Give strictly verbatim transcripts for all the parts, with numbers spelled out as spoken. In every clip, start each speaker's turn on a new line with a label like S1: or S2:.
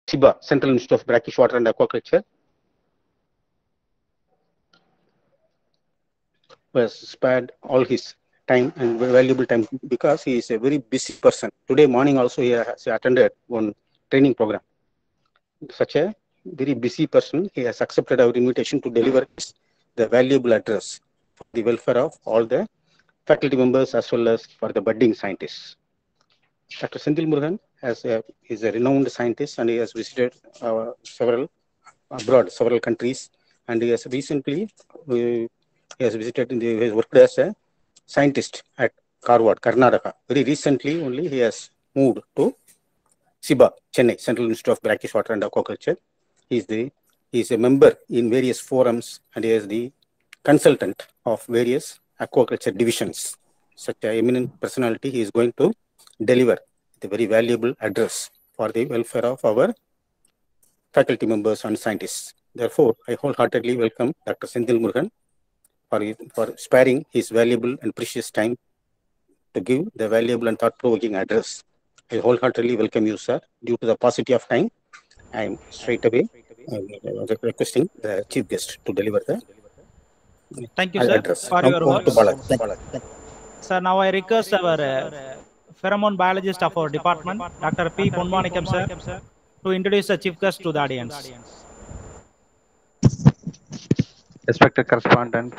S1: SIBA, Central Institute of Brackish Water and Aquaculture, who has spared all his time and valuable time because he is a very busy person. Today morning also he has attended one training program. Such a very busy person, he has accepted our invitation to deliver the valuable address for the welfare of all the faculty members as well as for the budding scientists. Doctor Senthil Murugan has a, is a renowned scientist and he has visited uh, several abroad, several countries, and he has recently uh, he has visited in the, he has worked as a scientist at Karwad, Karnataka. Very recently only he has moved to SIBA, Chennai, Central Institute of Brackish Water and Aquaculture. He is the he is a member in various forums and he is the consultant of various aquaculture divisions. Such an eminent personality, he is going to deliver the very valuable address for the welfare of our faculty members and scientists. Therefore, I wholeheartedly welcome Doctor Senthil Murugan for, for sparing his valuable and precious time to give the valuable and thought-provoking address. I wholeheartedly welcome you, sir. Due to the paucity of time, I am straight away uh, requesting the chief guest to deliver the
S2: Thank you, sir,
S1: address.
S2: for
S1: Now,
S2: your
S1: over to
S2: words.
S1: Balaji.
S2: Sir, now I request our uh, pheromone biologist of our department, Doctor P. Ponmanikam, sir, to introduce the chief guest to the audience.
S3: Respected correspondent,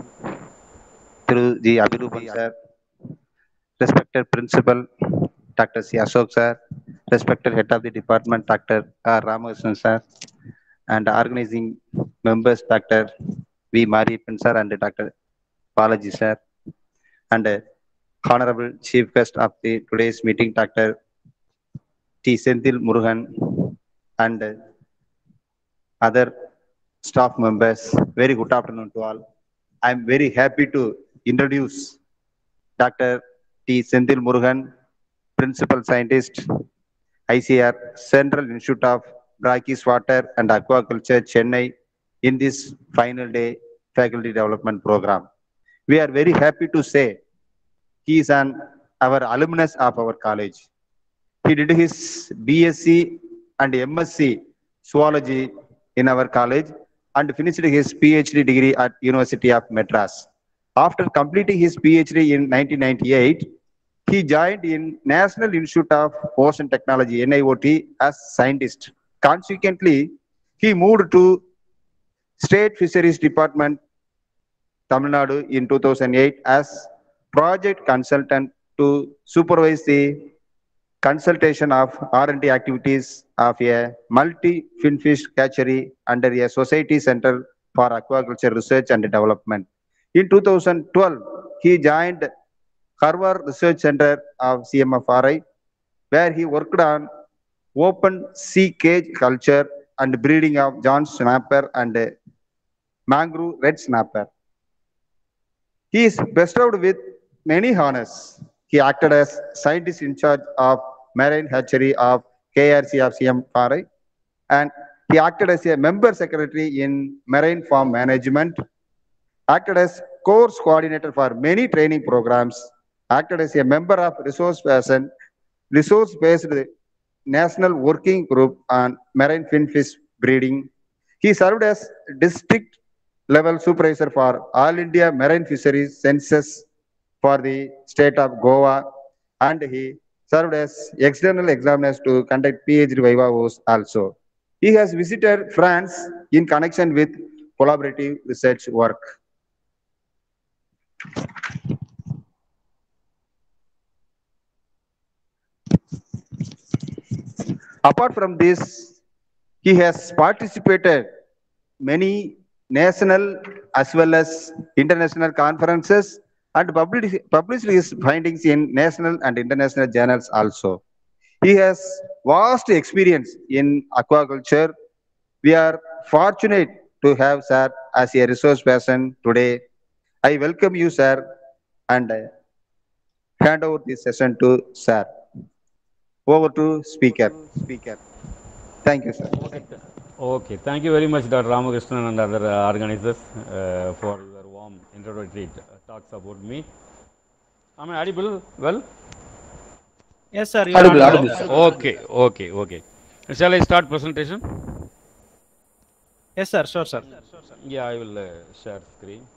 S3: through G. Abhirupan, sir, respected principal, Doctor C. Ashok, sir, respected head of the department, Doctor R. Ramakrishnan, sir, and organizing members, Doctor V. Mariappan, sir, and Doctor Balaji, sir, and uh, honorable chief guest of the today's meeting, Doctor T. Senthil Murugan, and uh, other staff members. Very good afternoon to all. I am very happy to introduce Doctor T. Senthil Murugan, Principal Scientist, I C R, Central Institute of Brackish Water and Aquaculture, Chennai, in this final day faculty development program. We are very happy to say he is an our alumnus of our college. He did his B S c and M S c zoology in our college and finished his PhD degree at University of Madras. After completing his PhD in nineteen ninety-eight, he joined in National Institute of Ocean Technology, N I O T, as scientist. Consequently, he moved to State Fisheries Department, Tamil Nadu in two thousand eight as project consultant to supervise the consultation of R and D activities of a multi-finfish hatchery under a Society Center for Aquaculture Research and Development. In two thousand twelve, he joined Harvard Research Center of C M F R I, where he worked on open sea cage culture and breeding of John snapper and mangrove red snapper. He is bestowed with many honors. He acted as scientist in charge of marine hatchery of K R C of C M F R I, and he acted as a member secretary in marine farm management, acted as course coordinator for many training programs, acted as a member of resource person, resource-based national working group on marine finfish breeding. He served as district level supervisor for All India Marine Fisheries Census for the state of Goa, and he served as external examiners to conduct PhD vivas also. He has visited France in connection with collaborative research work. Apart from this, he has participated many national as well as international conferences and published, published his findings in national and international journals also. He has vast experience in aquaculture. We are fortunate to have sir as a resource person today. I welcome you, sir, and hand over this session to sir. Over to speaker. Speaker. Thank you, sir.
S4: Okay, thank you very much, Doctor Ramakrishnan and other uh, organizers uh, for your warm introductory talks about me. Am I audible well?
S2: Yes, sir. You are
S4: Audible,
S2: audible.
S4: audible. Okay, okay, okay. Shall I start presentation?
S2: Yes, sir. Sure, sir.
S4: Yeah, I will uh, share screen.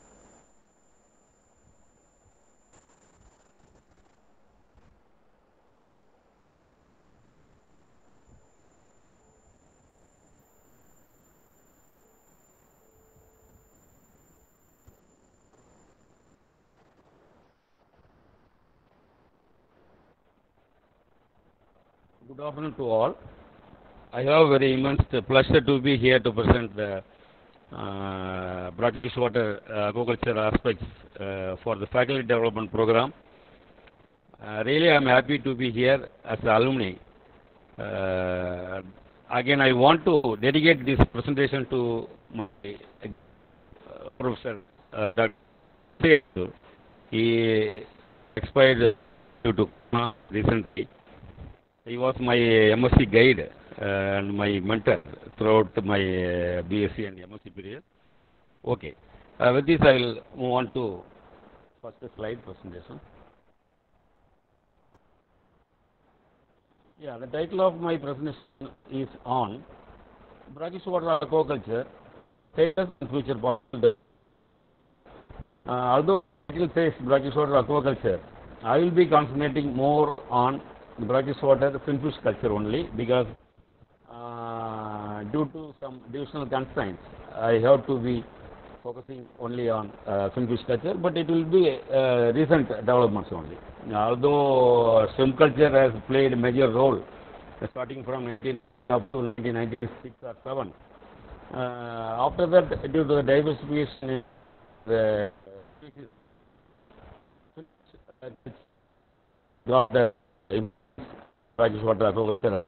S4: Good afternoon to all. I have very immense pleasure to be here to present the uh, brackish water uh, aquaculture aspects uh, for the faculty development program. Uh, really, I am happy to be here as an alumni. Uh, again, I want to dedicate this presentation to my uh, professor, uh, Doctor He expired due to corona recently. He was my M S c guide uh, and my mentor throughout my uh, B S c and M S c period. Okay. Uh, with this, I will move on to first slide presentation. Yeah, the title of my presentation is on brackish water aquaculture, status and future possibilities. Uh, although the title says brackish water aquaculture, I will be concentrating more on brackish water finfish culture only because uh, due to some divisional constraints, I have to be focusing only on uh, finfish culture, but it will be uh, recent developments only. Although shrimp culture has played a major role uh, starting from nineteen up to nineteen ninety-six or seven. Uh, after that, due to the diversification in the species, got the brackish water aquaculture.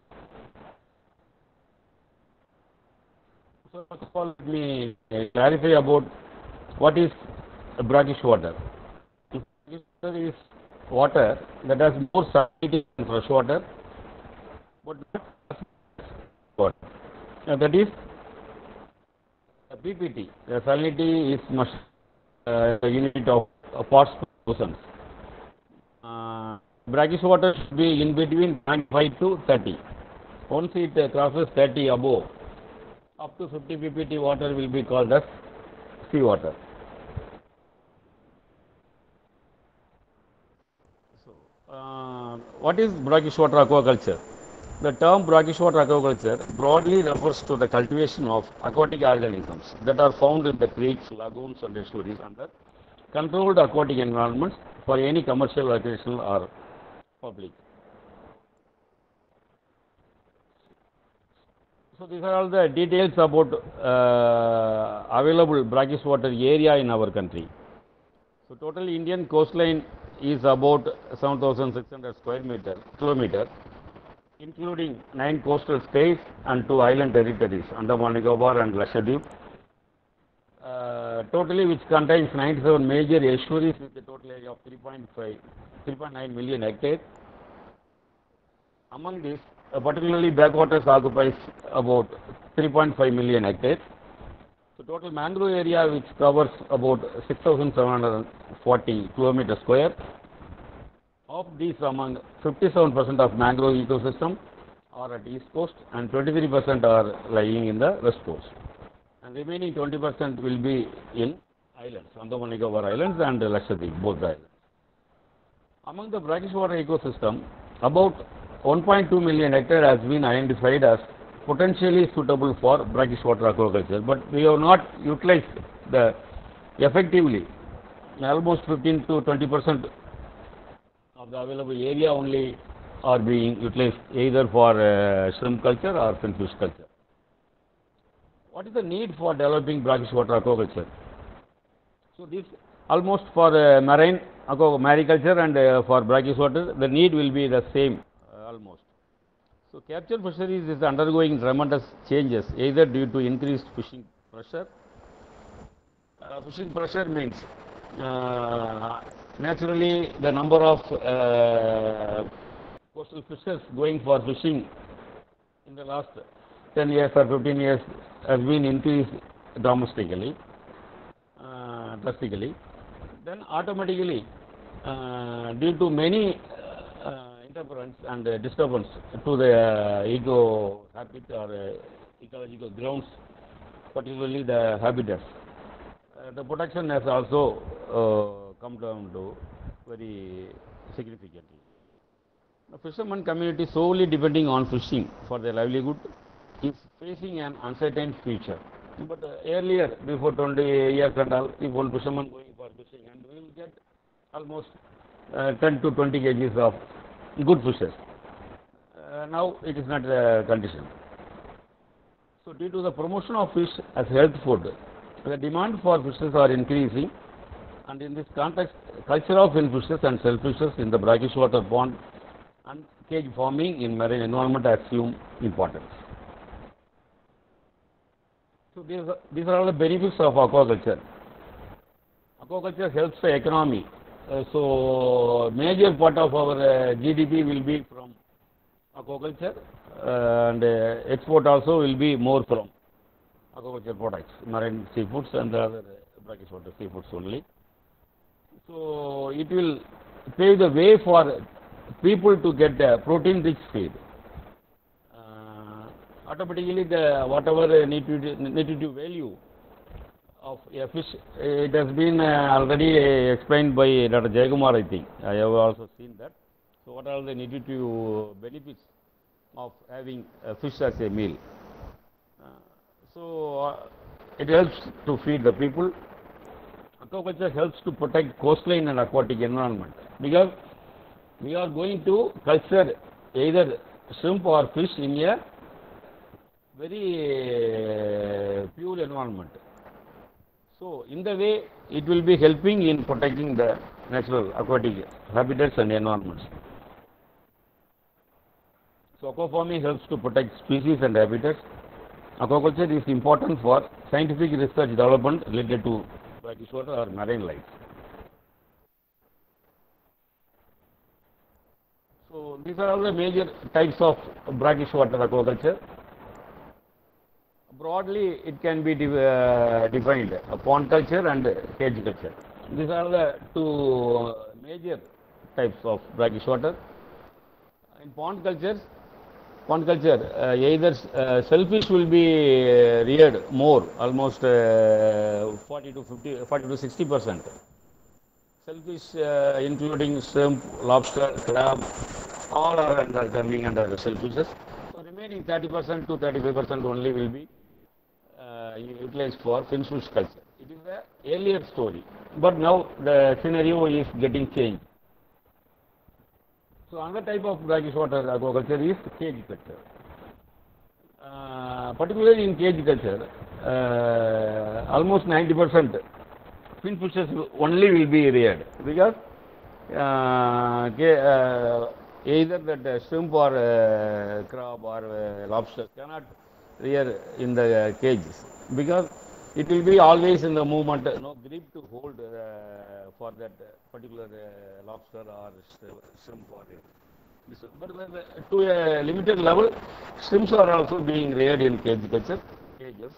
S4: So first of all, let me clarify about what is brackish water. Brackish water is water that has more salinity than fresh water, but not water. Uh, that is uh, P P T. The salinity is much uh, unit of uh, parts per thousand. Uh, brackish water should be in between zero point five to thirty. Once it uh, crosses thirty above, up to fifty P P T water will be called as sea water. So, uh, what is brackish water aquaculture? The term brackish water aquaculture broadly refers to the cultivation of aquatic organisms that are found in the creeks, lagoons, and estuaries under controlled aquatic environments for any commercial, recreational, or public. So these are all the details about uh, available brackish water area in our country. So total Indian coastline is about seven thousand six hundred square meter kilometer, including nine coastal states and two island territories, Andaman Nicobar and Lakshadweep. Uh, totally, which contains ninety-seven major estuaries with a total area of three point five, three point nine million hectares. Among these, uh, particularly backwaters occupies about three point five million hectares. So total mangrove area which covers about six thousand seven hundred forty kilometers square. Of these, among fifty-seven percent of mangrove ecosystem are at east coast and twenty-three percent are lying in the west coast. And remaining twenty percent will be in islands, Andaman Nicobar Islands and Lakshadweep, both the islands. Among the brackish water ecosystem, about one point two million hectares has been identified as potentially suitable for brackish water aquaculture, but we have not utilized the effectively. Almost fifteen to twenty percent of the available area only are being utilized either for uh, shrimp culture or finfish culture. What is the need for developing brackish water aquaculture? So this almost for uh, marine aqua mariculture and uh, for brackish water, the need will be the same uh, almost. So capture fisheries is undergoing tremendous changes either due to increased fishing pressure. Uh, fishing pressure means uh, naturally the number of uh, coastal fishers going for fishing in the last ten years or fifteen years has been increased domestically, uh, drastically. Then automatically, uh, due to many uh, interference and uh, disturbance to the uh, eco habit or uh, ecological grounds, particularly the habitats. Uh, the protection has also uh, come down to very significantly. The fishermen community solely depending on fishing for their livelihood is facing an uncertain future. But uh, earlier, before twenty years and all, if one fisherman going for fishing, and we will get almost uh, ten to twenty kgs of good fishes. Uh, now it is not the condition. So due to the promotion of fish as health food, the demand for fishes are increasing, and in this context, culture of finfishes and shellfishes in the brackish water pond and cage farming in marine environment assume importance. So these are, these are all the benefits of aquaculture. Aquaculture helps the economy. Uh, so major part of our uh, G D P will be from aquaculture, uh, and uh, export also will be more from aquaculture products, marine seafoods and the other uh, brackish water seafoods only. So it will pave the way for people to get a protein rich feed. Uh, automatically the whatever nutritive, nutritive value of a fish, it has been uh, already uh, explained by Doctor Jayakumar, I think. I have also seen that. So what are the nutritive benefits of having a fish as a meal? Uh, so uh, it helps to feed the people. Aquaculture helps to protect coastline and aquatic environment, because we are going to culture either shrimp or fish in a very uh, pure environment. So in the way it will be helping in protecting the natural aquatic habitats and environments. So aquafarming helps to protect species and habitats. Aquaculture is important for scientific research development related to brackish water or marine life. So these are all the major types of brackish water aquaculture. Broadly, it can be de uh, defined uh, pond culture and uh, cage culture. These are the two uh, major types of brackish water. In pond culture, pond culture, uh, either uh, shellfish will be uh, reared more, almost uh, forty to fifty, forty to sixty percent. Shellfish, uh, including shrimp, lobster, crab, all are under, coming under the shellfishes. So remaining thirty percent to thirty-five percent only will be uh, utilized for finfish culture. It is the earlier story, but now the scenario is getting changed. So another type of brackish water aquaculture is cage culture. Uh, particularly in cage culture, uh, almost ninety percent finfishes only will be reared, because uh, uh, either that uh, shrimp or uh, crab or uh, lobster cannot rear in the uh, cages, because it will be always in the movement, no grip to hold uh, for that particular uh, lobster or shrimp or this. But uh, to a limited level, shrimps are also being reared in cage culture cages.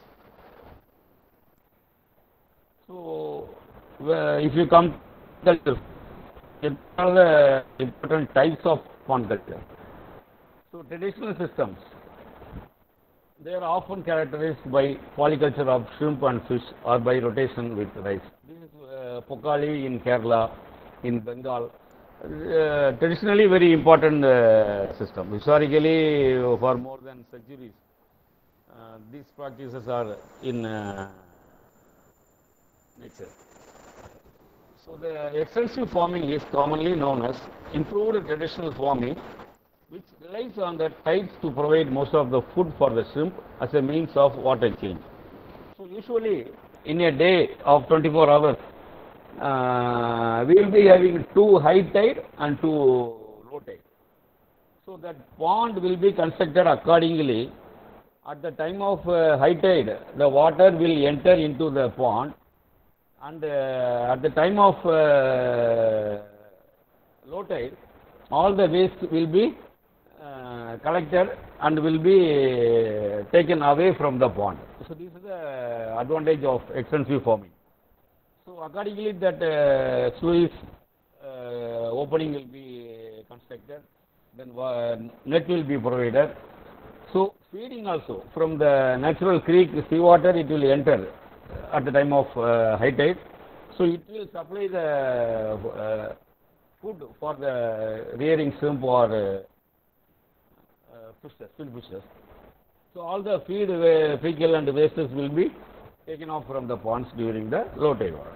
S4: So uh, if you come to culture, there are the important types of pond culture. So traditional systems, they are often characterized by polyculture of shrimp and fish or by rotation with rice. This is uh, Pokali in Kerala, in Bengal. Uh, traditionally very important uh, system. Historically, uh, for more than centuries, uh, these practices are in uh, nature. So the extensive farming is commonly known as improved traditional farming, which relies on the tides to provide most of the food for the shrimp as a means of water change. So usually in a day of twenty-four hours, uh, we will be having two high tide and two low tide. So that pond will be constructed accordingly. At the time of uh, high tide, the water will enter into the pond, and uh, at the time of uh, low tide, all the waste will be uh, collected and will be taken away from the pond. So this is the advantage of extensive farming. So accordingly, that uh, sluice uh, opening will be constructed, then uh, net will be provided. So feeding also from the natural creek seawater it will enter at the time of uh, high tide. So it will supply the uh, food for the rearing shrimp or uh, uh, fishes, fin fishes. So all the feed, uh, fecal and wastes will be taken off from the ponds during the low tide water.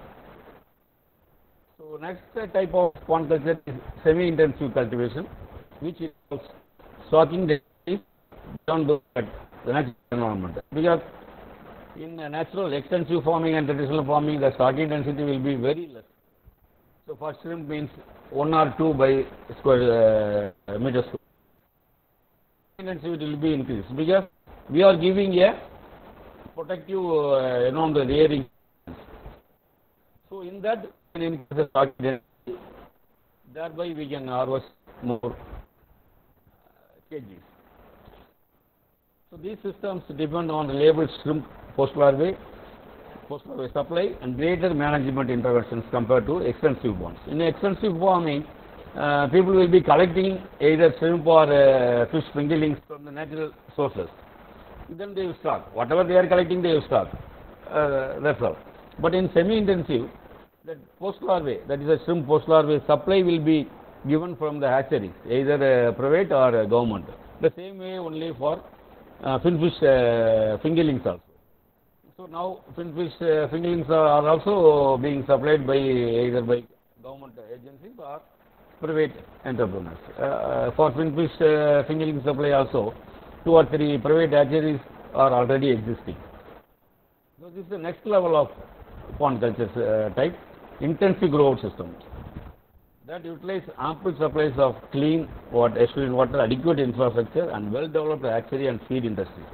S4: So next type of pond culture is semi-intensive cultivation, which involves stocking the fish down to the natural environment. Because in natural extensive farming and traditional farming, the stocking density will be very less. So for shrimp means one or two by square uh, meter square. Intensity will be increased because we are giving a protective uh, around the rearing. So in that, we can increase the stocking density. Thereby we can harvest more uh, kgs. So these systems depend on reliable shrimp post-larvae, post-larvae supply and greater management interventions compared to extensive ponds. In extensive farming, uh, people will be collecting either shrimp or uh, fish fingerlings from the natural sources. Then they will stock. Whatever they are collecting, they will stock. Uh, that's all. But in semi-intensive, that post-larvae, that is a shrimp post-larvae supply will be given from the hatcheries, either uh, private or uh, government. The same way only for uh, finfish uh, fingerlings also. So now finfish uh, fingerlings are also being supplied by either by government agencies or private entrepreneurs. Uh, for finfish uh, fingerling supply also, two or three private hatcheries are already existing. So this is the next level of pond culture uh, type, intensive grow-out systems that utilize ample supplies of clean water, effluent water, adequate infrastructure and well-developed hatchery and feed industries.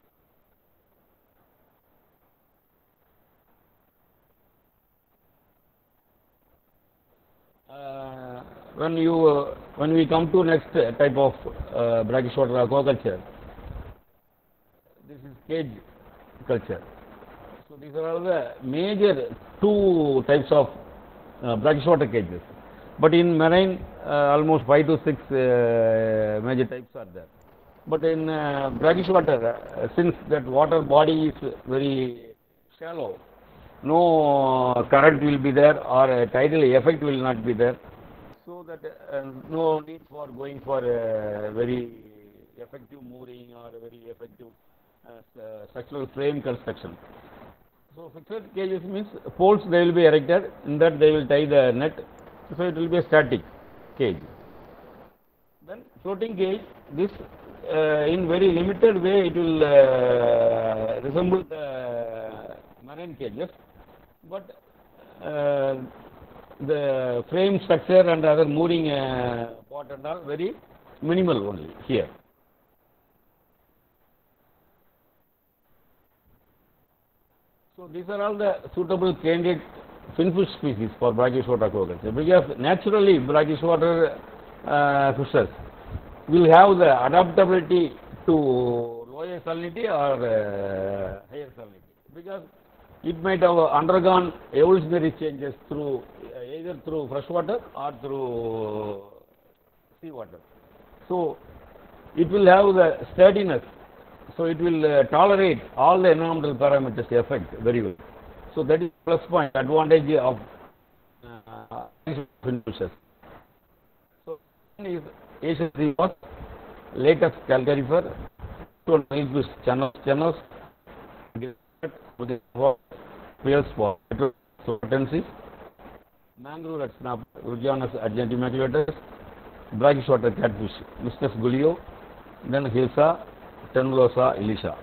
S4: Uh, when you uh, when we come to next type of uh, brackish water aquaculture, this is cage culture. So these are all the major two types of uh, brackish water cages. But in marine, uh, almost five to six uh, major types are there. But in uh, brackish water, uh, since that water body is very shallow, no current will be there or a tidal effect will not be there. So that uh, no need for going for a very effective mooring or a very effective uh, structural frame construction. So fixed cages means poles they will be erected, in that they will tie the net, so it will be a static cage. Then floating cage, this uh, in very limited way it will uh, resemble the marine cages, but uh, the frame structure and other mooring uh, part and all very minimal only here. So these are all the suitable candidate finfish species for brackish water aquaculture, because naturally brackish water uh, fishes will have the adaptability to lower salinity or uh, higher salinity, because it might have undergone evolutionary changes through uh, either through fresh water or through seawater. So it will have the sturdiness. So it will uh, tolerate all the environmental parameters effect very well. So that is plus point advantage of uh, fishes. So one is Asian sea bass, latest calcarifer, two milkfish channels, channels, pairs for potencies, mangrove red snapper, Rugianus argentimaculatus, brackish water catfish, Mistress Gulio, then Hilsa, Tenulosa Elisha.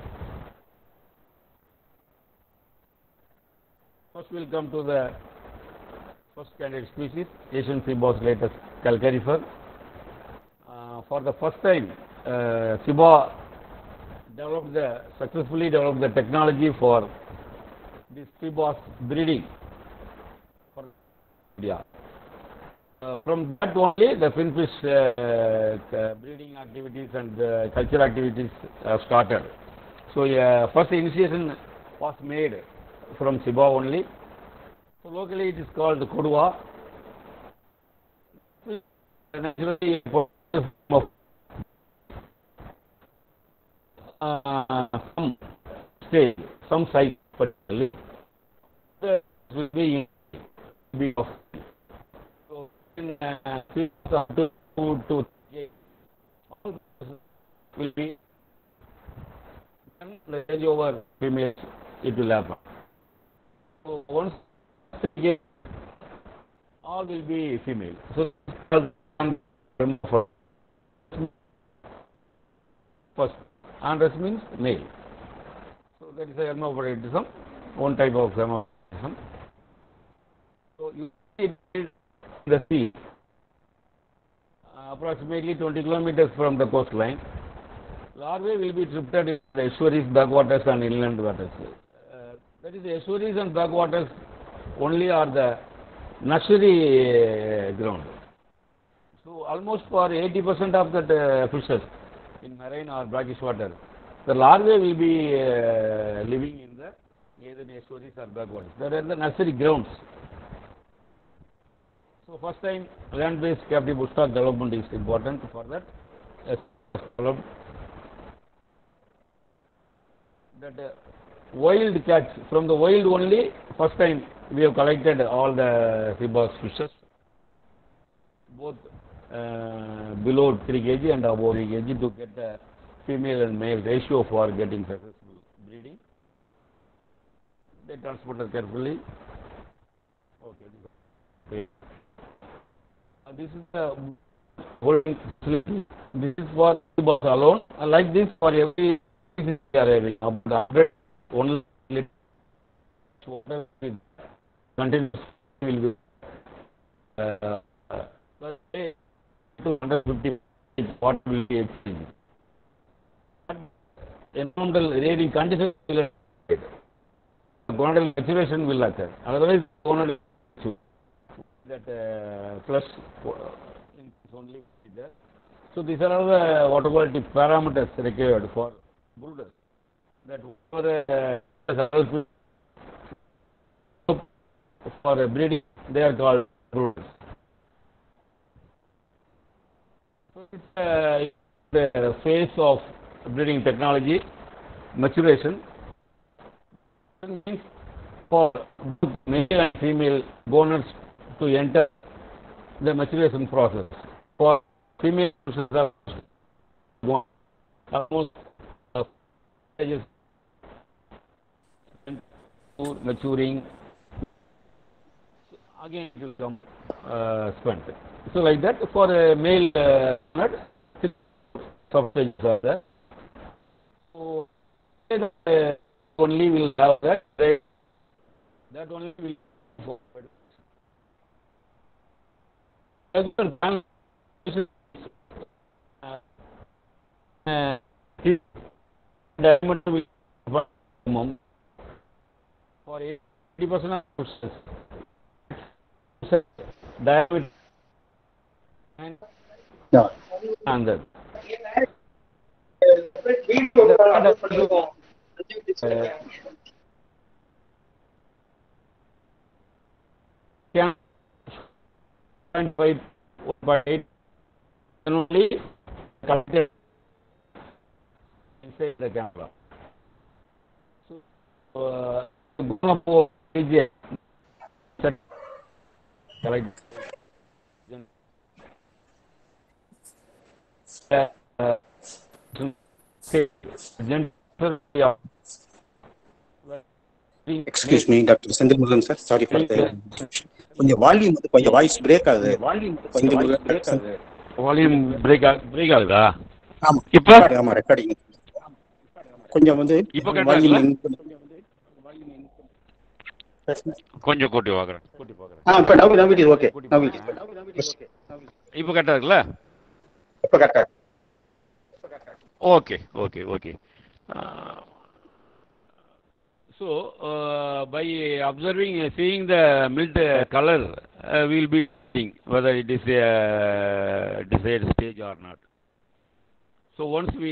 S4: First we will come to the first candidate species, Asian sea bass latest calcarifer. Uh, for the first time, uh, S I B A developed the, successfully developed the technology for this sea bass breeding for India. Uh, from that only the finfish uh, uh, breeding activities and uh, culture activities have started. So uh, first initiation was made from S I B A only. So locally it is called Kodua. Naturally of uh, some stage, some size particularly, that will be be of so in uh, six up to two to three, all will be the age over female, it will happen. So once all will be female. So first androus means male. So that is a hermaphroditism, one type of hermaphroditism. So you see in the sea, uh, approximately twenty kilometers from the coastline. Larvae will be drifted in the estuaries, backwaters and inland waters. Uh, that is, the estuaries and backwaters only are the nursery uh, ground. So almost for eighty percent of the uh, fishes in marine or brackish water, the larvae will be uh, living in the either the estuaries or backwaters. That are the nursery grounds. So first time land-based captive bush stock development is important for that. Uh, that uh, wild catch, from the wild only, first time we have collected all the seabass fishes, both uh, below three kilograms and above three kilograms, to get the female and male ratio for getting successful breeding. They transported carefully. Okay. Uh, this is the holding facility. This is for seabass alone. Uh, like this for every we are having about one liter water with continuous will be uh, uh, two hundred fifty watt will be exchanged. Environmental reading conditions will occur. Gonadal maturation will occur. Otherwise, gonadal that uh, plus in only there. So these are all the water quality parameters required for brooders. That for uh, for breeding, they are called brooders. So it's uh, the phase of breeding technology, maturation. It means for male and female goners to enter the maturation process. For female almost uh, stages maturing, again it will come uh, spent. So like that, for a male uh, six substages are there. So uh, only will have that. That only will forward. Uh, his diameter will be minimum for eighty percent of process. Diameter and
S1: Yeah.
S4: under. Uh, can point five by eight and only collected inside the camera. So, uh, collect uh, uh, yeah.
S1: Excuse me, Doctor Senthilmurugan sir. Sorry for the கொஞ்சம் volume வந்து கொஞ்சம் voice break ஆகுது. Senthilmurugan
S4: volume break break ஆகுதா?
S1: ஆமா
S4: இப்போ
S1: ஆமா recording கொஞ்சம் வந்து
S4: இப்போ
S1: வால்யூம்
S4: கொஞ்சம் கூட்டி பார்க்குறேன் கூட்டி பார்க்குறேன்
S1: ஆ இப்போ now now it is okay now it is
S4: இப்போ கரெக்டாக இருக்குல்ல?
S1: இப்போ கரெக்டாக
S4: okay okay okay. So, uh, by observing, uh, seeing the milt uh, color, uh, we will be seeing whether it is a uh, desired stage or not. So, once we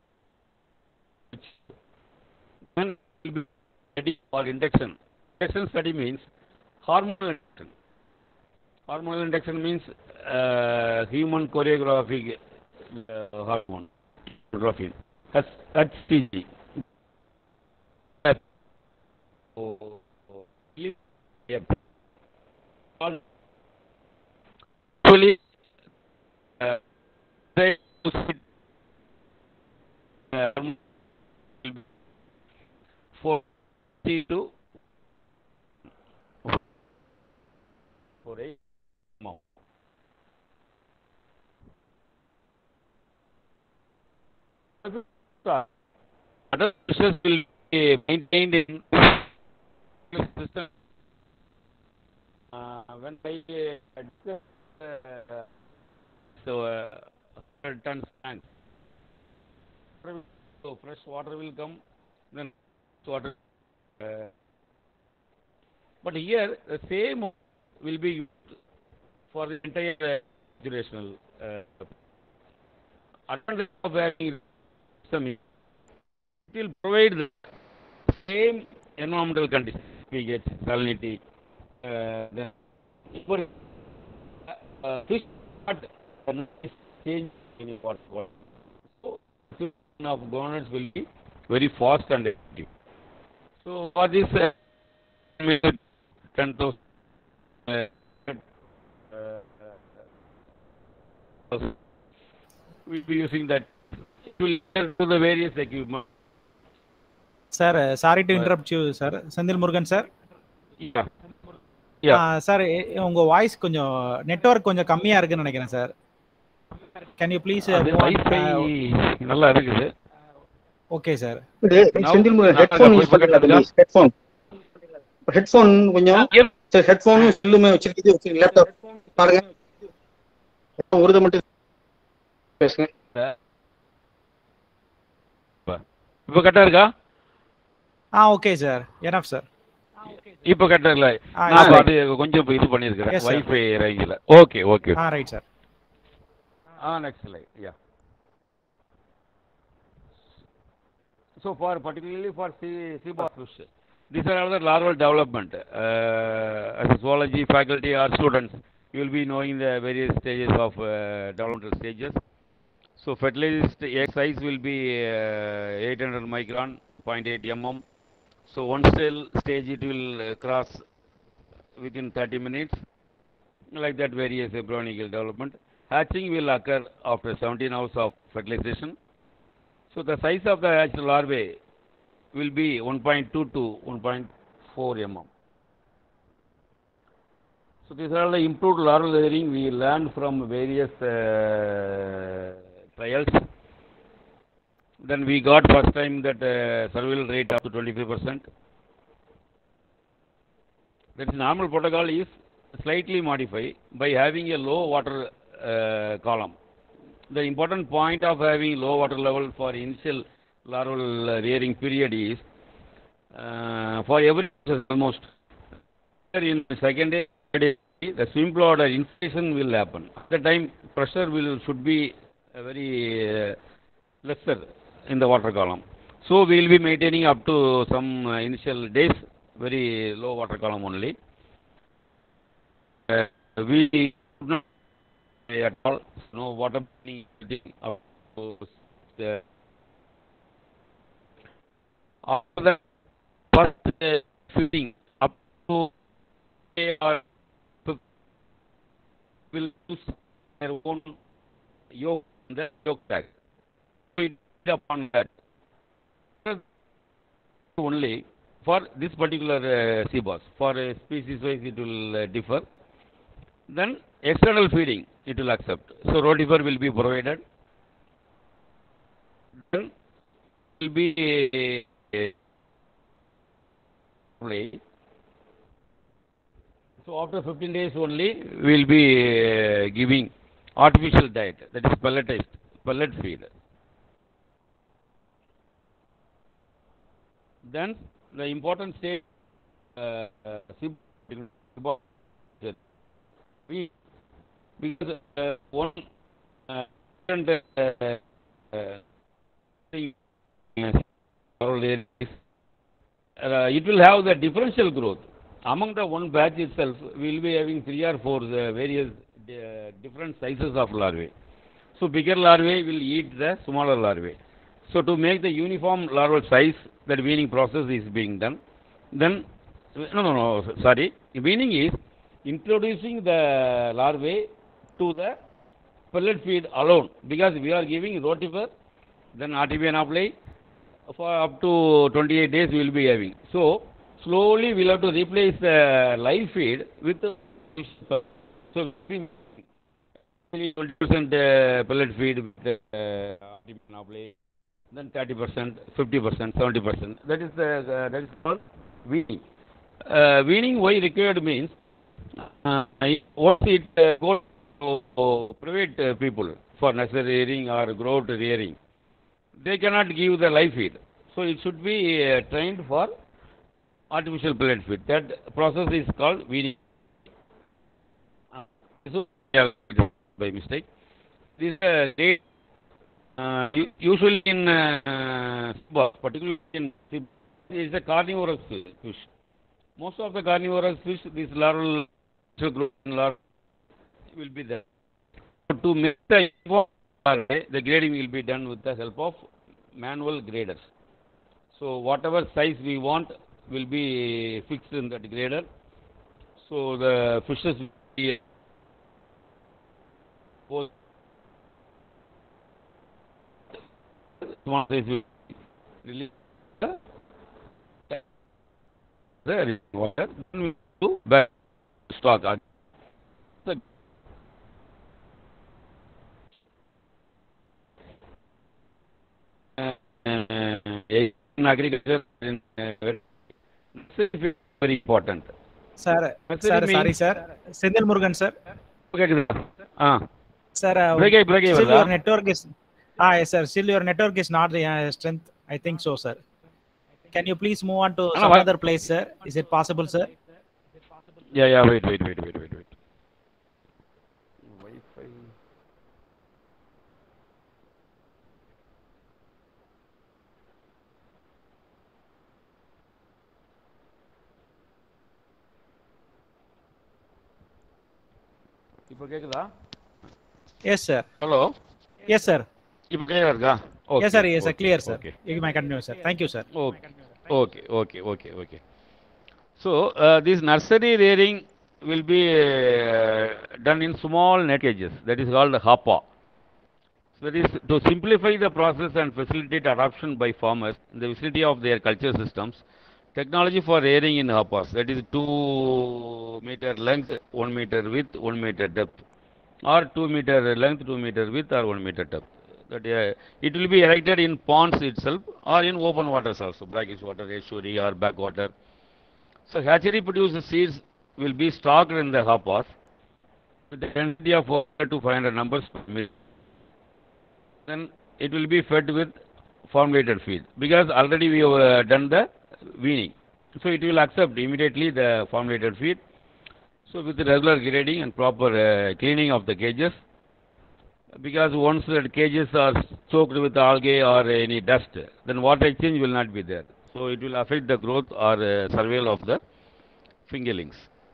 S4: then we will be ready for induction. Induction study means hormonal induction. Hormonal induction means uh, human choreographic uh, hormone, choreography. That's H C G. Oh, oh, yep. Actually, uh, they uh, forty-two for a amount. Other processes will be maintained in system. Uh, when I uh, discuss, uh, so uh, tons tanks, so fresh water will come, then water. Uh, but here the same will be used for the entire uh, durational. Uh, advantage of having system, it will provide the same environmental conditions. We get salinity. Uh, the, for uh, fish not change in water. So, of gonads will be very fast and active. So, for this uh, ten thousand uh, uh, uh, we'll be using that. It will to the various equipment.
S2: Sir, uh, sorry to interrupt you, sir. Sandil Murugan, sir.
S4: Yeah. Yeah.
S2: Sir உங்க voice கொஞ்சம் network கொஞ்சம் கம்மியா இருக்குன்னு நினைக்கிறேன் sir. Can you please
S4: wifi நல்லா இருக்குது.
S2: Okay sir.
S1: Senthil Murugan headphone use பண்றீங்களா? Headphone headphone கொஞ்சம் சார் ஹெட்போனும் செல்லுமே வச்சிருக்கீங்க, வச்சிருக்கீங்க லேப்டாப் பாருங்க. ஒருத மட்டும் பேசுங்க.
S4: இப்போ கரெக்டா இருக்கா?
S2: ஆ ஓகே சார். Enough sir.
S4: இப்போ கரெக்டா இல்ல. நான் அது கொஞ்சம் இது பண்ணிருக்கேன் வைஃபை ரேஞ்சில. Okay okay.
S2: ஆ ரைட் சார்.
S4: ஆ next slide. Yeah. So for particularly for sea seabass fish, these are other larval development. Uh, as a zoology faculty or students, you will be knowing the various stages of uh, developmental stages. So fertilized egg size will be uh, eight hundred micron, zero point eight millimeter. So one cell stage it will uh, cross within thirty minutes. Like that, various embryonic development. Hatching will occur after seventeen hours of fertilization. So the size of the hatched larvae will be one point two to one point four millimeters. So these are the improved larval layering we learned from various uh, trials. Then we got first time that uh, survival rate up to twenty-five percent. That is normal protocol is slightly modified by having a low water uh, column. The important point of having low water level for initial larval rearing period is uh, for every almost in the second day the swim bladder inflation will happen. At the time pressure will should be very uh, lesser in the water column. So we will be maintaining up to some uh, initial days very low water column only. Uh, we not at all no water up to the after the first uh, feeding up to uh, will use their own yolk the yolk bag. So it upon that only for this particular uh, sea bass. For uh, species wise it will uh, differ. Then external feeding it will accept. So rotifer will be provided. Then will be uh, uh, so after fifteen days only we will be uh, giving artificial diet, that is pelletized pellet feed. Then the important stage uh, uh, we because uh, one uh, and uh, uh, thing, uh, it will have the differential growth among the one batch itself, we will be having three or four uh, various uh, different sizes of larvae. So bigger larvae will eat the smaller larvae. So to make the uniform larval size, that weaning process is being done. Then, no, no, no, sorry. Weaning is introducing the larvae to the pellet feed alone, because we are giving rotifer, then R T P N for up to twenty-eight days we will be having. So slowly we will have to replace the live feed with the so twenty percent uh, pellet feed with the uh, R T P N, then thirty percent, fifty percent, seventy percent. That is the uh, that is called weaning. Uh, weaning why required means uh, once it uh, goes to uh, private uh, people for nursery rearing or growth rearing, they cannot give the live feed. So it should be uh, trained for artificial pellet feed. That process is called weaning. Uh, so, yeah, by mistake. This is uh, they, uh, usually in uh, particularly in is a carnivorous fish. Most of the carnivorous fish, this larval larval will be there. So to make the the grading will be done with the help of manual graders. So whatever size we want will be fixed in that grader. So the fishes will be small size will release the water. Then we do back stock. In agriculture, in, uh, very important.
S2: Sir, sir, sorry, sir. Senthil Murugan, sir.
S4: Okay, ah.
S2: Sir, uh,
S4: break, break,
S2: still your network is. Ah, yes, sir. Still your network is not the uh, strength. I think so, sir. Can you please move on to some other place, sir? Is it possible, sir?
S4: Yeah, yeah. Wait, wait, wait, wait, wait, wait. Wi-Fi. இப்போ கேக்குதா?
S2: Yes, sir.
S4: Hello.
S2: Yes, sir.
S4: இப்போ clear இருக்கா? Okay.
S2: Yes, sir. Yes, sir.
S4: Okay,
S2: Clear, sir.
S4: okay.
S2: You may continue, sir. Thank you, sir.
S4: Okay. Okay, okay, okay, okay. So uh, this nursery rearing will be uh, done in small net cages. That is called hopper. So that is to simplify the process and facilitate adoption by farmers in the vicinity of their culture systems. Technology for rearing in hoppers, that is two meter length, one meter width, one meter depth, or two meter length, two meter width, or one meter depth. That uh, it will be erected in ponds itself or in open waters also, brackish water, estuary, or backwater. So hatchery produced seeds will be stocked in the hoppers with the density of four hundred to five hundred numbers per minute. Then it will be fed with formulated feed, because already we have uh, done the weaning. So it will accept immediately the formulated feed. So with the regular grading and proper uh, cleaning of the cages, because once the cages are soaked with algae or any dust, then water exchange will not be there. So it will affect the growth or uh, survival of the fingerlings.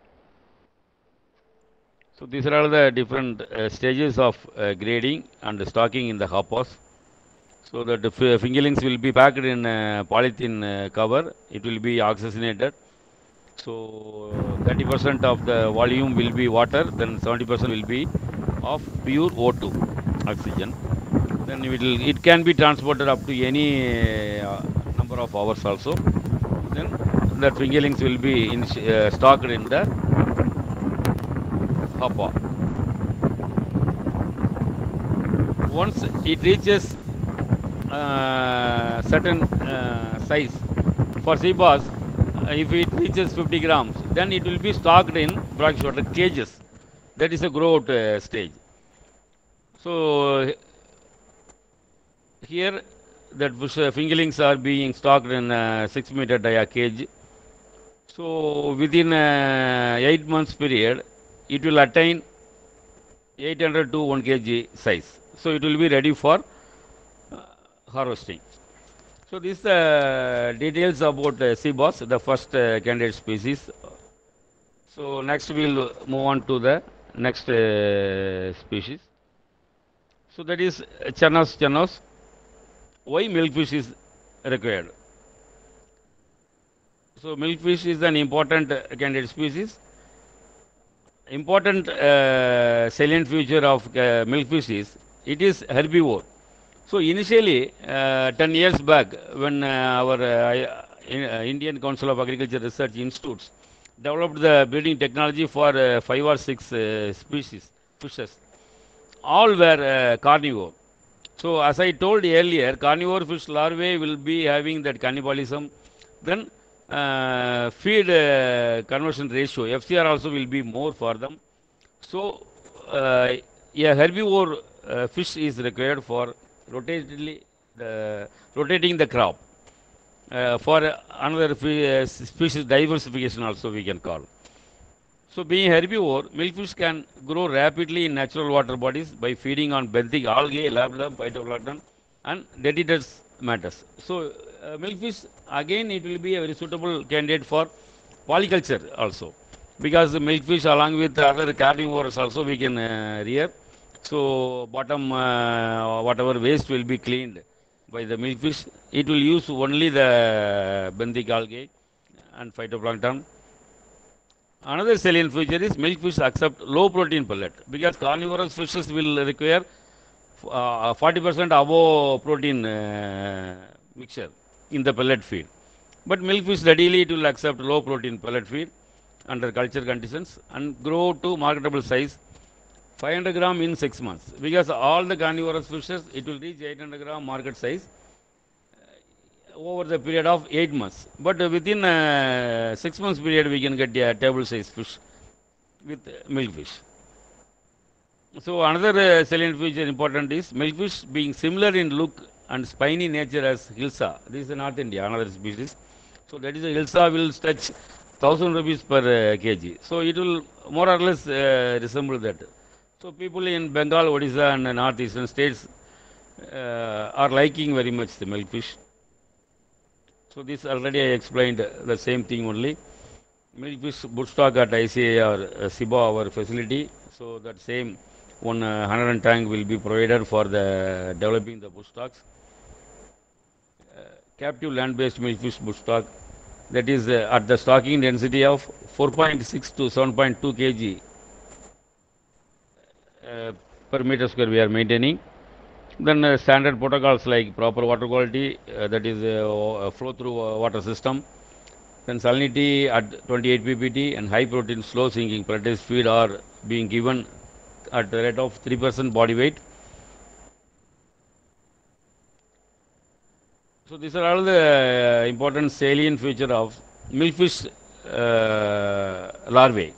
S4: So these are all the different uh, stages of uh, grading and stocking in the hoppers. So that the fingerlings will be packed in uh, polythene uh, cover. It will be oxygenated. So thirty percent of the volume will be water, then seventy percent will be of pure O two, oxygen. Then it will, it can be transported up to any uh, number of hours also. Then the fingerlings will be in, uh, stocked in the hopper. Once it reaches uh, certain uh, size, for sea bass, uh, if it reaches fifty grams, then it will be stocked in brackish water cages. That is a growth uh, stage. So here that bush, uh, fingerlings are being stocked in a six meter dia cage. So within uh, eight months period, it will attain eight hundred to one kilogram size. So it will be ready for uh, harvesting. So these uh, details about uh, sea bass, the first uh, candidate species. So next we'll move on to the next uh, species. So that is Chanos chanos. Why milkfish is required? So milkfish is an important uh, candidate species. Important uh, salient feature of uh, milkfish is it is herbivore. So initially, uh, ten years back, when uh, our uh, in, uh, Indian Council of Agriculture Research Institutes developed the breeding technology for uh, five or six uh, species fishes, all were uh, carnivore. So as I told earlier, carnivore fish larvae will be having that cannibalism. Then uh, feed uh, conversion ratio, F C R also will be more for them. So uh, a herbivore uh, fish is required for rotatedly the rotating the crop. Uh, for another uh, species diversification also we can call. So being herbivore, milkfish can grow rapidly in natural water bodies by feeding on benthic algae, labellum, phytoplankton and detritus matters. So uh, milkfish again it will be a very suitable candidate for polyculture also, because the milkfish along with other carnivores also we can uh, rear. So bottom uh, whatever waste will be cleaned by the milkfish. It will use only the benthic algae and phytoplankton. Another salient feature is milkfish accept low protein pellet, because carnivorous fishes will require uh, forty percent above protein uh, mixture in the pellet feed. But milkfish readily it will accept low protein pellet feed under culture conditions and grow to marketable size five hundred gram in six months. Because all the carnivorous fishes it will reach eight hundred gram market size over the period of eight months. But uh, within uh, six months period, we can get a table size fish with uh, milkfish. So another uh, salient feature important is milkfish being similar in look and spiny nature as Hilsa. This is in North India, another species. So that is a Hilsa will touch thousand rupees per uh, kg. So it will more or less uh, resemble that. So people in Bengal, Odisha and uh, northeastern states uh, are liking very much the milkfish. So this already I explained uh, the same thing only. Milkfish broodstock at I C A or uh, SIBA our facility. So that same one uh, one hundred tank will be provided for the developing the broodstocks. Uh, captive land-based milkfish broodstock, that is uh, at the stocking density of four point six to seven point two kilograms uh, per meter square we are maintaining. Then uh, standard protocols like proper water quality, uh, that is uh, flow through uh, water system. Then salinity at twenty-eight p p t and high protein slow sinking pelletized feed are being given at the rate of three percent body weight. So these are all the uh, important salient feature of milkfish uh, larvae.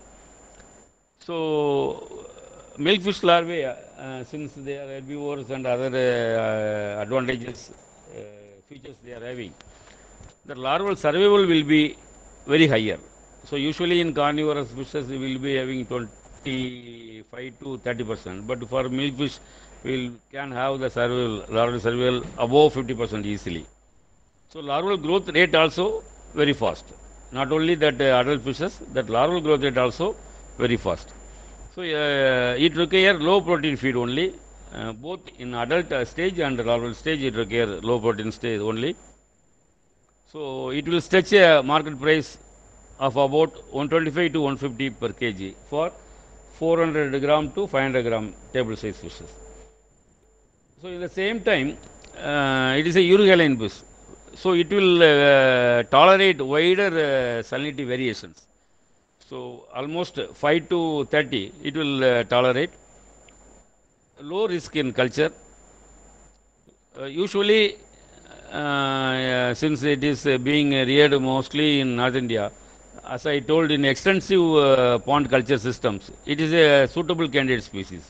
S4: So milkfish larvae, uh, since they are herbivores and other uh, advantages, uh, features they are having, the larval survival will be very higher. So usually in carnivorous fishes we will be having twenty-five to thirty percent, but for milkfish we can have the survival, larval survival above fifty percent easily. So larval growth rate also very fast. Not only that uh, adult fishes, that larval growth rate also very fast. So uh, it requires low protein feed only, uh, both in adult uh, stage and larval stage it requires low protein stage only. So it will stretch a market price of about one twenty-five to one fifty per kg for four hundred gram to five hundred gram table size fishes. So in the same time, uh, it is a euryhaline fish. So it will uh, tolerate wider uh, salinity variations. So almost five to thirty it will uh, tolerate. Low risk in culture. Uh, usually uh, uh, since it is uh, being reared mostly in North India, as I told, in extensive uh, pond culture systems, it is a suitable candidate species.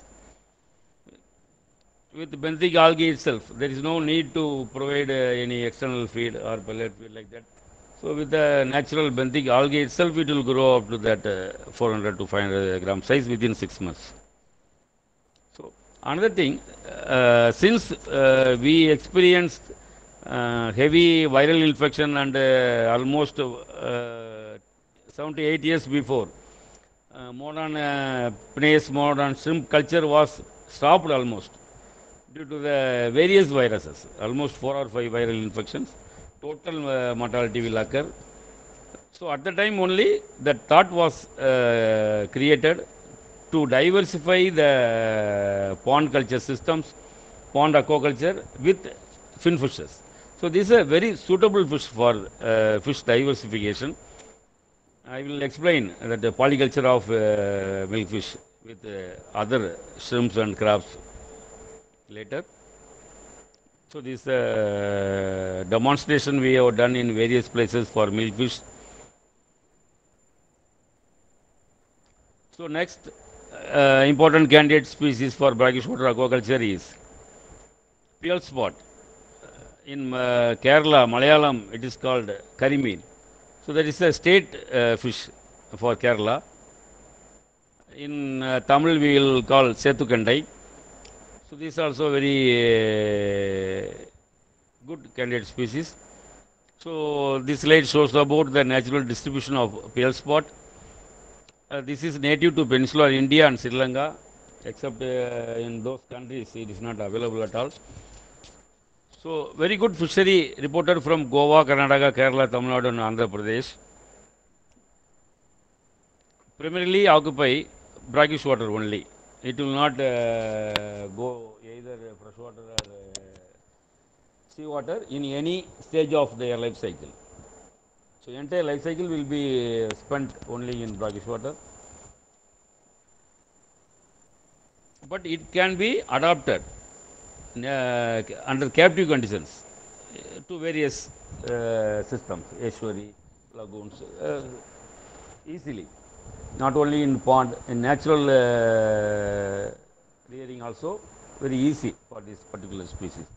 S4: With benthic algae itself, there is no need to provide uh, any external feed or pellet feed like that. So with the natural benthic algae itself, it will grow up to that uh, four hundred to five hundred gram size within six months. So another thing, uh, since uh, we experienced uh, heavy viral infection and uh, almost uh, seven to eight years before, uh, modern uh, pinnace, modern shrimp culture was stopped almost due to the various viruses, almost four or five viral infections. Total uh, mortality will occur. So at the time only, the thought was uh, created to diversify the pond culture systems, pond aquaculture with fin fishes. So this is a very suitable fish for uh, fish diversification. I will explain that the polyculture of uh, milkfish with uh, other shrimps and crabs later. So this uh, demonstration we have done in various places for milkfish. So next uh, important candidate species for brackish water aquaculture is pearl spot. In uh, Kerala, Malayalam, it is called karimeen. So that is a state uh, fish for Kerala. In uh, Tamil, we will call Setukandai. So this is also very uh, good candidate species. So this slide shows about the natural distribution of pearl spot. Uh, this is native to peninsular India and Sri Lanka, except uh, in those countries it is not available at all. So very good fishery reported from Goa, Karnataka, Kerala, Tamil Nadu and Andhra Pradesh. Primarily occupy brackish water only. It will not uh, go either fresh water or uh, sea water in any stage of their life cycle. So entire life cycle will be spent only in brackish water. But it can be adapted uh, under captive conditions uh, to various uh, systems, estuary, lagoons, uh, easily. Not only in pond, in natural uh, rearing also very easy for this particular species.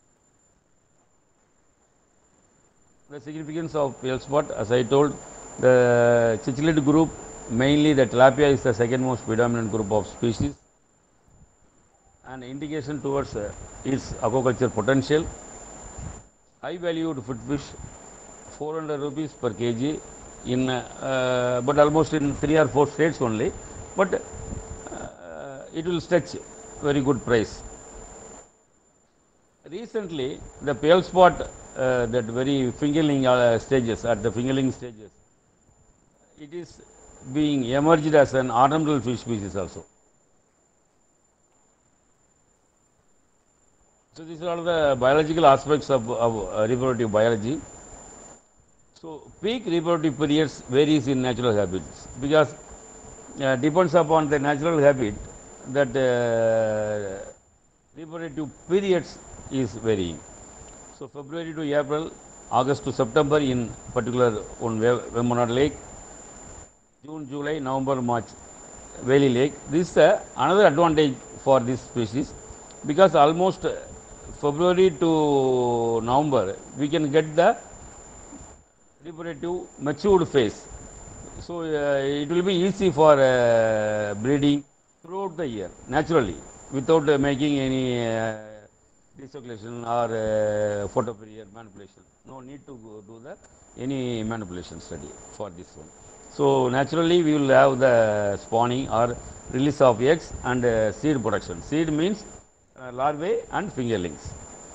S4: The significance of pearl spot, as I told, the cichlid group, mainly the tilapia is the second most predominant group of species, and indication towards uh, its aquaculture potential. High valued food fish, four hundred rupees per kg, in uh, but almost in three or four states only, but uh, it will stretch very good price. Recently, the pearl spot, uh, that very fingerling uh, stages, at the fingerling stages, it is being emerged as an ornamental fish species also. So these are all the biological aspects of, of uh, reproductive biology. So peak reproductive periods varies in natural habits, because uh, depends upon the natural habit that uh, reproductive periods is varying. So February to April, August to September in particular on Vemunad Lake, June, July, November, March, Valley Lake. This is uh, another advantage for this species, because almost February to November we can get the reproductive matured phase. So uh, it will be easy for uh, breeding throughout the year naturally, without uh, making any uh, desocculation or uh, photoperiod manipulation. No need to go do the any manipulation study for this one. So naturally we will have the spawning or release of eggs and uh, seed production. Seed means uh, larvae and fingerlings.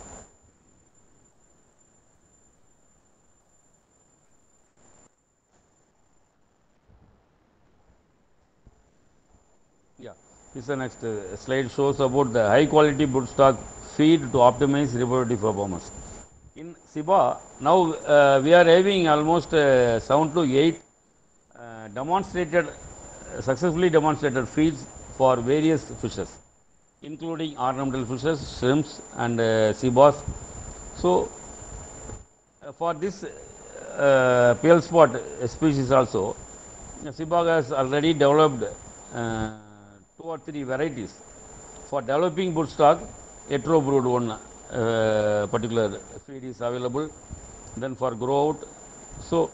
S4: Yeah, this is the next uh, slide shows about the high quality broodstock feed to optimize reproductive performance. In Siba, now uh, we are having almost uh, seven to eight uh, demonstrated, uh, successfully demonstrated feeds for various fishes, including ornamental fishes, shrimps and uh, sea bass. So uh, for this uh, pearl spot species also, Sibag has already developed uh, two or three varieties. For developing broodstock, hetero brood one uh, particular feed is available. Then for grow out. So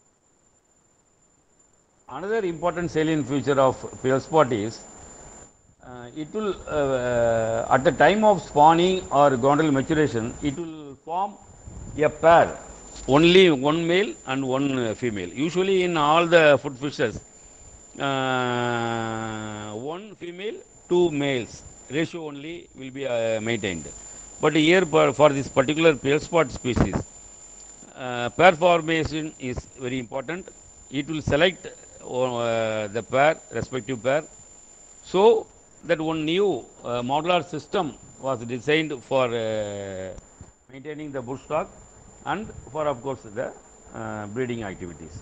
S4: another important salient feature of pearl spot is uh, it will uh, at the time of spawning or gonadal maturation, it will form a pair, only one male and one female. Usually in all the food fishes, uh, one female, two males ratio only will be uh, maintained. But here for, for this particular pale spot species, uh, pair formation is very important. It will select uh, the pair, respective pair, so that one new uh, modular system was designed for uh, maintaining the bush stock and for, of course, the uh, breeding activities.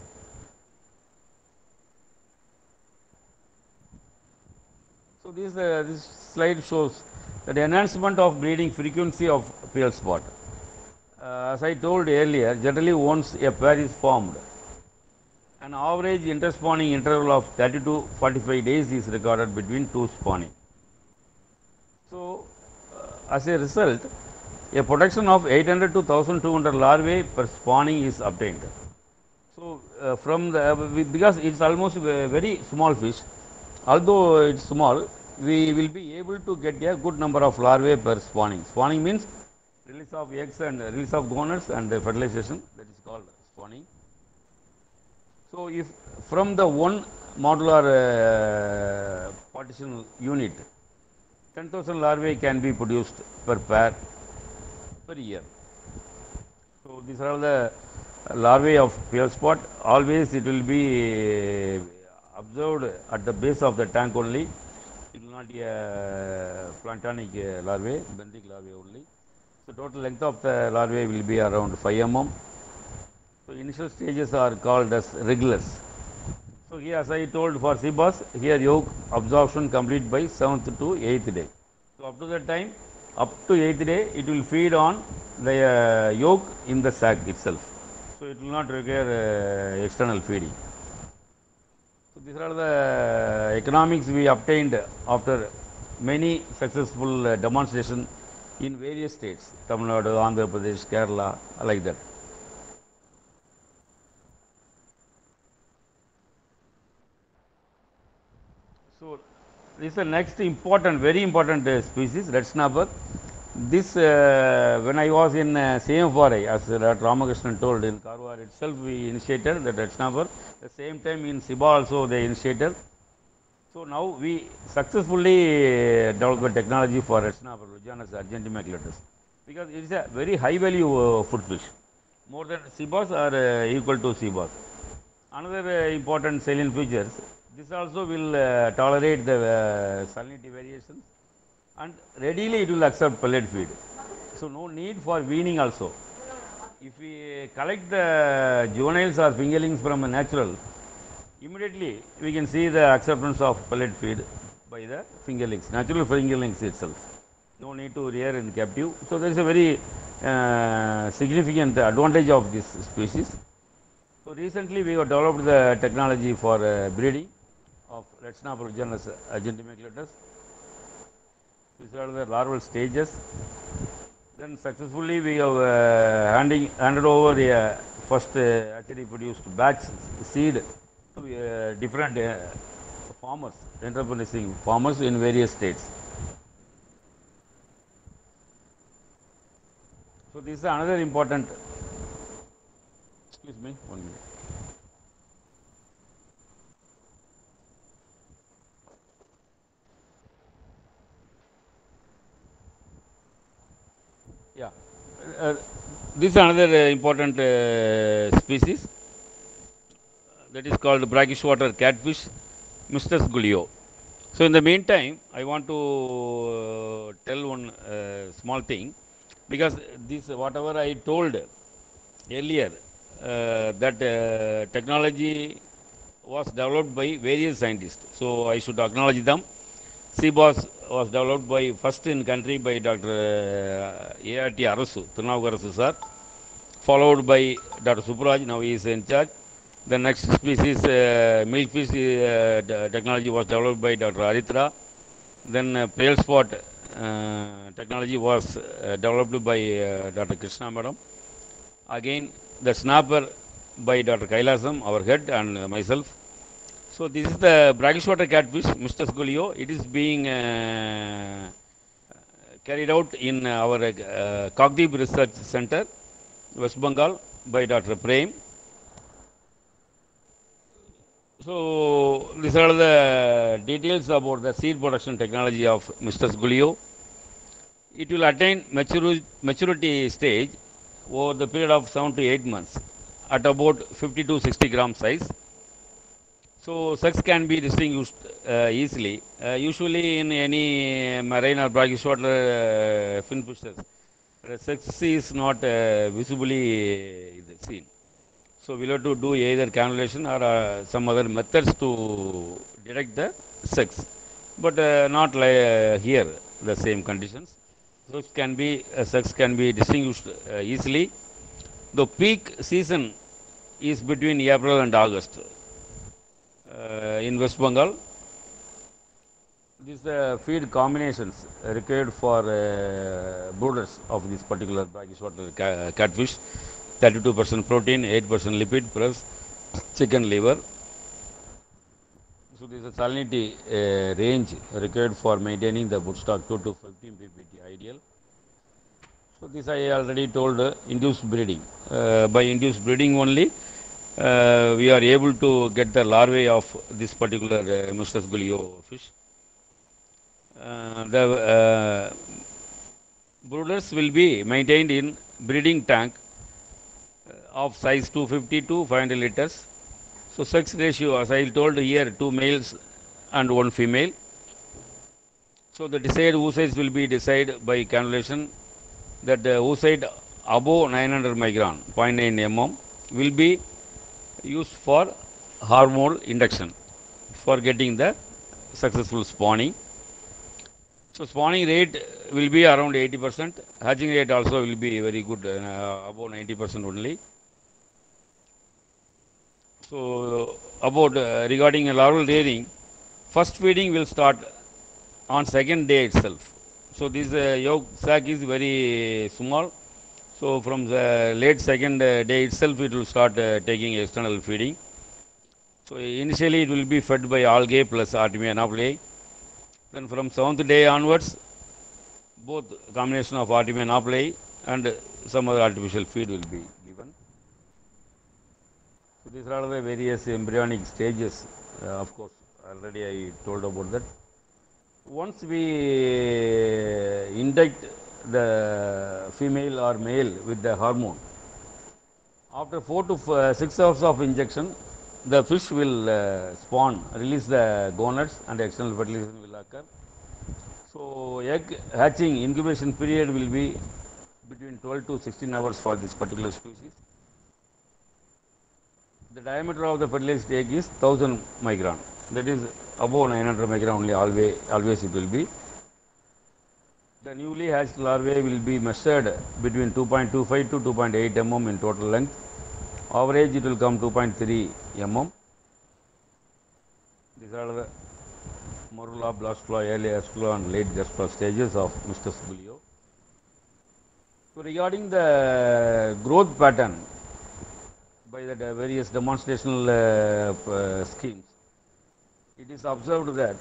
S4: So this, uh, this slide shows that enhancement of breeding frequency of pale spot. Uh, as I told earlier, generally once a pair is formed, an average interspawning interval of thirty to forty-five days is recorded between two spawning. So, uh, as a result, a production of eight hundred to one thousand two hundred larvae per spawning is obtained. So, uh, from the, uh, because it's almost a very small fish, although it's small, we will be able to get a good number of larvae per spawning. Spawning means release of eggs and uh, release of gonads and uh, fertilization, that is called spawning. So, if from the one modular uh, partition unit, ten thousand larvae can be produced per pair per year. So, these are all the larvae of pale spot. Always it will be observed at the base of the tank only. It will not be a planktonic larvae, benthic larvae only. So, total length of the larvae will be around five millimeters. So, initial stages are called as regulars. So, here as I told for sea bass, here yolk absorption complete by seventh to eighth day. So, up to that time, up to eighth day, it will feed on the uh, yolk in the sac itself. So, it will not require uh, external feeding. So, these are the economics we obtained after many successful uh, demonstrations in various states, Tamil Nadu, Andhra Pradesh, Kerala, like that. So, this is the next important, very important uh, species, red snapper. This, uh, when I was in uh, C M F R I, as uh, Doctor Ramakrishnan told, in Karwar itself, we initiated the red snapper. The same time in Siba also they initiated. So, now we successfully uh, developed technology for red snapper, Lujanus argentimaculatus, because it is a very high value uh, food fish, more than sea bass or uh, equal to sea bass. Another uh, important salient features, this also will uh, tolerate the uh, salinity variations and readily it will accept pellet feed. So, no need for weaning also. If we collect the juveniles or fingerlings from a natural, immediately we can see the acceptance of pellet feed by the fingerlings, natural fingerlings itself. No need to rear in captive. So, there is a very uh, significant advantage of this species. So, recently we have developed the technology for uh, breeding of red snapper genus argentimaculatus. These are the larval stages. Then successfully we have uh, handing, handed over the uh, first uh, actually produced batch seed to uh, different uh, farmers, entrepreneuring farmers in various states. So, this is another important, excuse me, one minute. Yeah, uh, this is another uh, important uh, species that is called brackish water catfish, Mister Gulio. So, in the meantime, I want to uh, tell one uh, small thing, because this whatever I told earlier uh, that uh, technology was developed by various scientists. So, I should acknowledge them. C B O S was developed by first in country by Doctor A R T Arasu, Tirunavukarasu sir, followed by Doctor Subraj, now he is in charge. The next species, uh, milkfish uh, technology was developed by Doctor Aritra. Then uh, pale spot uh, technology was uh, developed by uh, Doctor Krishna madam. Again, the snapper by Doctor Kailasam, our head, and uh, myself. So, this is the brackish water catfish, Mister Gulio. It is being uh, carried out in our uh, Kagdeep Research Center, West Bengal, by Doctor Prem. So these are the details about the seed production technology of Mister Gulio. It will attain maturity, maturity stage over the period of seven to eight months at about fifty to sixty gram size. So sex can be distinguished uh, easily. Uh, usually in any marine or brackish water uh, fin fishers, the sex is not uh, visibly seen. So we'll have to do either cannulation or uh, some other methods to detect the sex, but uh, not like uh, here the same conditions. So it can be uh, sex can be distinguished uh, easily. The peak season is between April and August uh, in West Bengal. These uh, feed combinations required for uh, brooders of this particular brackish water ca- catfish: thirty-two percent protein, eight percent lipid plus chicken liver. So this is a salinity uh, range required for maintaining the brood stock two to fifteen p p t ideal. So this I already told uh, induced breeding. Uh, by induced breeding only, uh, we are able to get the larvae of this particular uh, Mister Gulio fish. Uh, the uh, brooders will be maintained in breeding tank uh, of size two fifty to five hundred liters. So sex ratio, as I told here, two males and one female. So the desired oocytes will be decided by cannulation that the oocyte above nine hundred micron, zero point nine millimeters, will be used for hormonal induction for getting the successful spawning. So spawning rate will be around eighty percent. Hatching rate also will be very good, uh, above ninety percent only. So about uh, regarding a larval rearing, first feeding will start on second day itself. So this uh, yolk sac is very small. So from the late second uh, day itself, it will start uh, taking external feeding. So initially it will be fed by algae plus Artemia anopoli. Then from seventh day onwards, both combination of Artemia anopoli and some other artificial feed will be given. So these are the various embryonic stages. Uh, of course, already I told about that. Once we induct the female or male with the hormone, after four to uh, six hours of injection, the fish will uh, spawn, release the gonads, and external fertilization will occur. So egg hatching incubation period will be between twelve to sixteen hours for this particular species. The diameter of the fertilized egg is one thousand micron. That is above nine hundred micron only, always, always it will be. The newly hatched larvae will be measured between two point two five to two point eight millimeters in total length. Average it will come two point three millimeters. These are the morula, blastula, early gastrula and late gastrula stages of Mister Gulio. So regarding the growth pattern by the various demonstrational uh, uh, schemes, it is observed that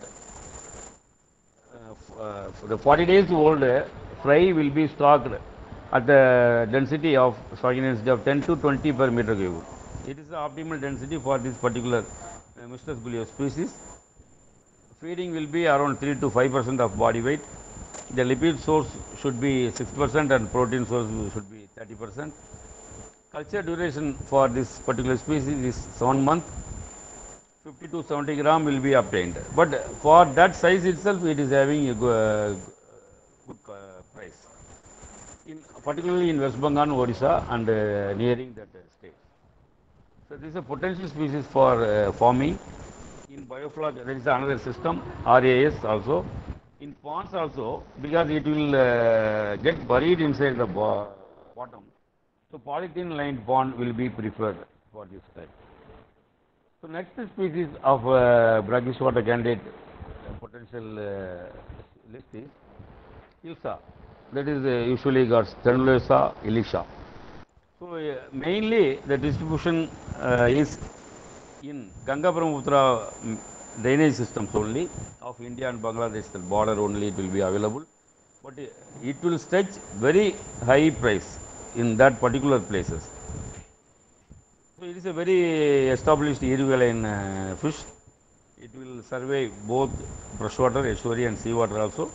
S4: uh, uh, for the forty days old uh, fry will be stocked at the density of stocking density of ten to twenty per meter cube. It is the optimal density for this particular uh, Mister Gulio species. Feeding will be around three to five percent of body weight. The lipid source should be six percent and protein source should be thirty percent. Culture duration for this particular species is seven months. fifty to seventy gram will be obtained. But for that size itself, it is having a good, good uh, price. In, particularly in West Bengal, Odisha, and uh, nearing that uh, state. So this is a potential species for uh, farming. In biofloc, there is another system, R A S also. In ponds also, because it will uh, get buried inside the bo bottom. So polythene lined pond will be preferred for this type. So next species of uh, brackish water candidate uh, potential uh, list is Ilsa. That is uh, usually got Stenulosa ilica. So uh, mainly the distribution uh, is in Ganga Brahmaputra drainage systems only of India and Bangladesh, the border only it will be available. But it will stretch very high price in that particular places. So it is a very established irrigaline uh, fish. It will survive both freshwater, estuary and seawater also.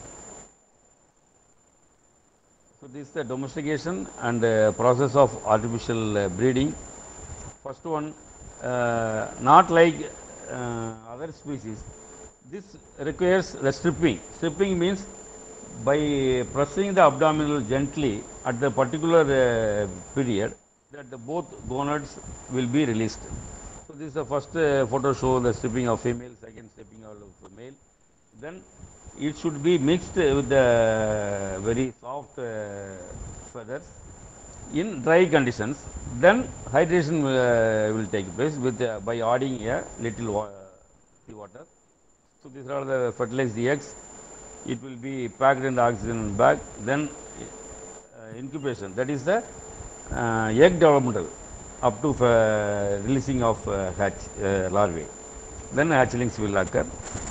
S4: So this is the domestication and uh, process of artificial uh, breeding. First one, uh, not like uh, other species, this requires the stripping. Stripping means by pressing the abdominal gently at the particular uh, period that the both gonads will be released. So this is the first uh, photo show the stripping of female, second stripping of male. Then it should be mixed with the very soft uh, feathers in dry conditions. Then hydration uh, will take place with uh, by adding a little wa water. So these are the fertilized eggs. It will be packed in the oxygen bag. Then uh, incubation, that is the uh, egg developmental up to uh, releasing of uh, hatch uh, larvae. Then hatchlings will occur.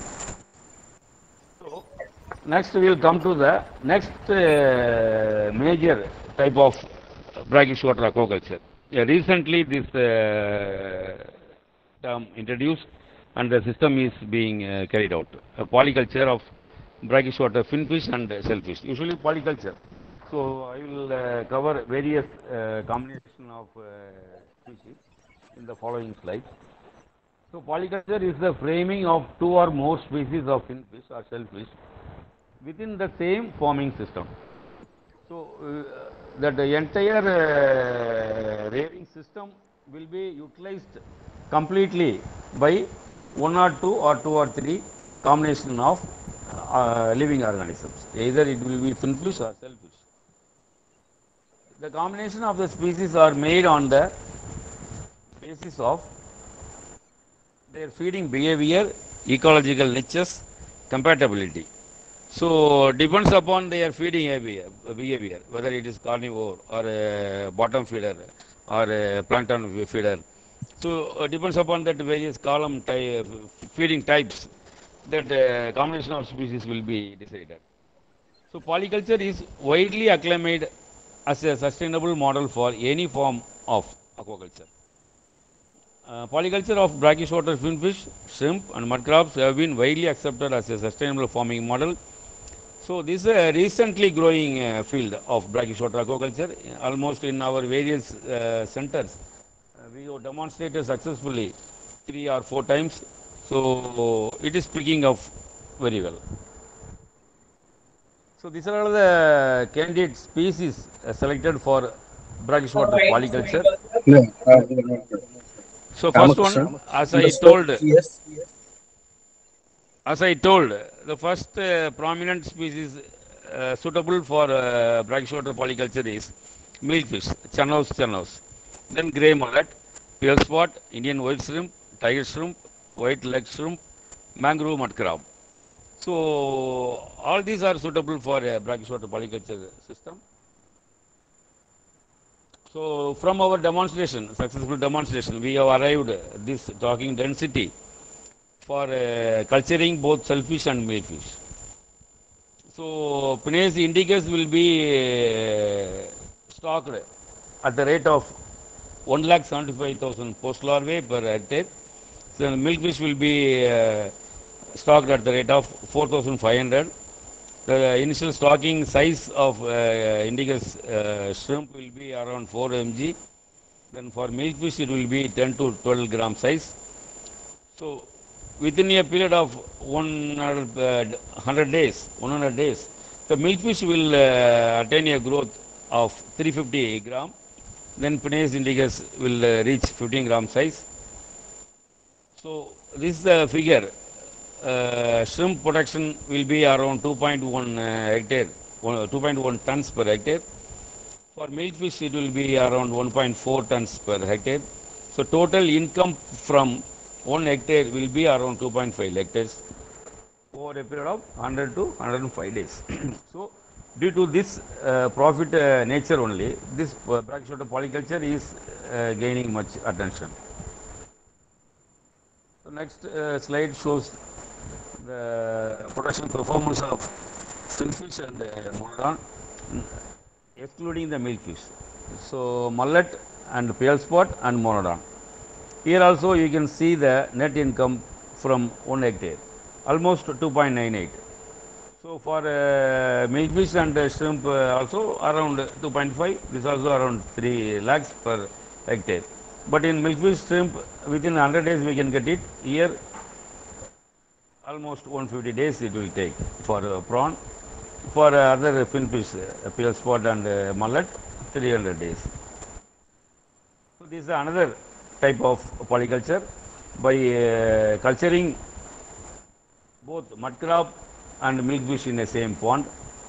S4: So next we will come to the next uh, major type of brackish water aquaculture. Yeah, recently this uh, term introduced and the system is being uh, carried out. A polyculture of brackish water finfish and uh, shellfish. Usually polyculture. So I will uh, cover various uh, combination of uh, species in the following slides. So polyculture is the framing of two or more species of finfish or shellfish within the same forming system. So uh, that the entire uh, rearing system will be utilized completely by one or two or two or three combination of uh, living organisms. Either it will be finfish or shellfish. The combination of the species are made on the basis of their feeding behavior, ecological niches, compatibility. So depends upon their feeding behavior, behavior whether it is carnivore or a bottom feeder or a plankton feeder. So uh, depends upon that various column type, feeding types, that uh, combination of species will be decided. So polyculture is widely acclaimed as a sustainable model for any form of aquaculture. Uh, polyculture of brackish water finfish, shrimp and mud crabs have been widely accepted as a sustainable farming model. So this is a recently growing uh, field of brackish water aquaculture. Almost in our various uh, centers, uh, we have demonstrated successfully three or four times. So it is picking up very well. So these are all the candidate species uh, selected for brackish water polyculture.
S1: No, uh, no, no, no.
S4: So first
S1: Ramakrishna,
S4: one, as I
S1: understood.
S4: told,
S1: Yes.
S4: as I told, the first uh, prominent species uh, suitable for uh, brackish water polyculture is milkfish, Channos channos. Then grey mullet, pearl spot, Indian white shrimp, tiger shrimp, white leg shrimp, mangrove mud crab. So all these are suitable for a brackish water polyculture system. So from our demonstration, successful demonstration, we have arrived this talking density for uh, culturing both shellfish and milkfish. So Pinnace indicus will be uh, stocked at the rate of one lakh seventy-five thousand post larvae per hectare. So milkfish will be uh, stocked at the rate of four thousand five hundred. The initial stocking size of uh, indicus uh, shrimp will be around four milligrams. Then for milkfish it will be ten to twelve gram size. So within a period of one hundred days, one hundred days, the milkfish will uh, attain a growth of three hundred fifty gram. Then Pinnace indicus will uh, reach fifteen gram size. So this is the figure. Uh, shrimp production will be around two point one uh, hectare, two point one tons per hectare. For milkfish, it will be around one point four tons per hectare. So total income from one hectare will be around two point five hectares over a period of one hundred to one hundred five days. So due to this uh, profit uh, nature only, this uh, brackish water polyculture is uh, gaining much attention. So next uh, slide shows the production performance of shellfish and uh, monodon, excluding the milkfish. So mullet and pearl spot and monodon. Here also you can see the net income from one hectare, almost two point nine eight. So for uh, milkfish and uh, shrimp uh, also around two point five, this also around three lakhs per hectare. But in milkfish shrimp, within one hundred days we can get it. Here almost one hundred fifty days it will take for uh, prawn. For uh, other finfish, uh, pale spot and uh, mullet, three hundred days. So this is another type of polyculture. By uh, culturing both mud crab and milkfish in the same pond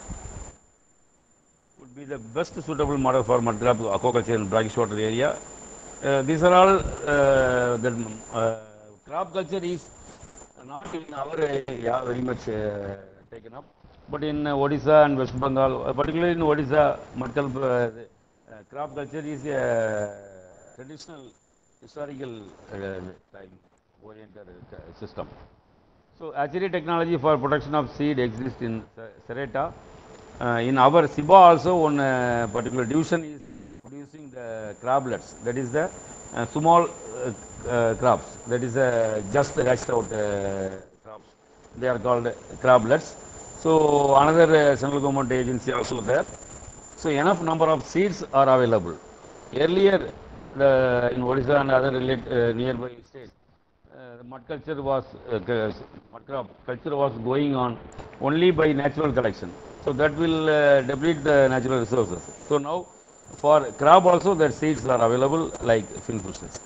S4: would be the best suitable model for mud crab aquaculture in brackish water area. Uh, these are all uh, the uh, crab culture is not in our area very much uh, taken up, but in uh, Odisha and West Bengal, uh, particularly in Odisha, mud crab, uh, uh, crab culture is a traditional historical uh, time oriented uh, system. So hatchery technology for production of seed exists in Sereta. Uh, in our S I B A also one uh, particular division is producing the crablets, that is the uh, small uh, uh, crabs, that is uh, just hatched out uh, crabs. They are called crablets. So another uh, central government agency also there. So enough number of seeds are available. Earlier, the, in Odisha and other relate, uh, nearby states, uh, the mud culture was uh, mud crab culture was going on only by natural collection. So that will uh, deplete the natural resources. So now, for crab also, the seeds are available like finfishes.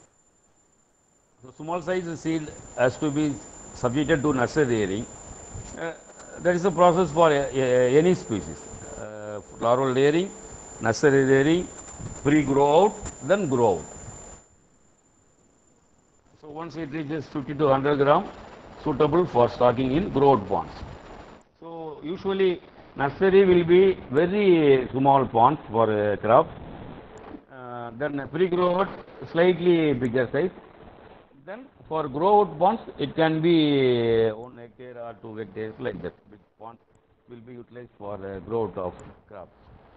S4: So small size seed has to be subjected to nursery rearing. Uh, that is a process for uh, any species. Uh, larval rearing, nursery rearing, pre-grow out, then grow out. So once it reaches fifty to one hundred gram, suitable for stocking in grow out ponds. So usually nursery will be very small ponds for uh, crab. Uh, then pre-grow out slightly bigger size. Then for grow out ponds, it can be one hectare or two hectares like that. Big ponds will be utilized for uh, growth of crabs.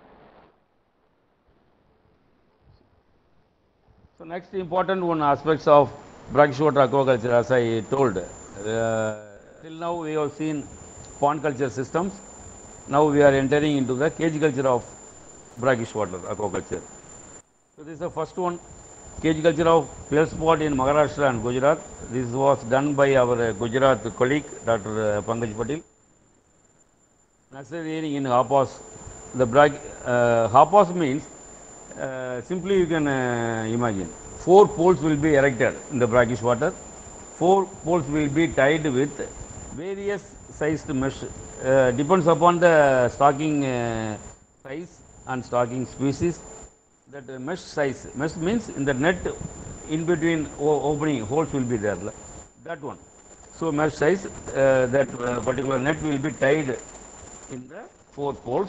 S4: So next important one aspects of brackish water aquaculture, as I told, uh, till now we have seen pond culture systems. Now we are entering into the cage culture of brackish water aquaculture. So this is the first one. Cage culture of pale spot in Maharashtra and Gujarat. This was done by our uh, Gujarat colleague, Doctor Uh, Pankaj Patil. Nursery rearing in Hapas. The brag, uh, Hapas means, uh, simply you can uh, imagine, four poles will be erected in the brackish water. Four poles will be tied with various sized mesh. Uh, depends upon the stocking uh, size and stocking species. That uh, mesh size, mesh means in the net in between opening holes will be there, that one. So mesh size, uh, that uh, particular net will be tied in the four poles.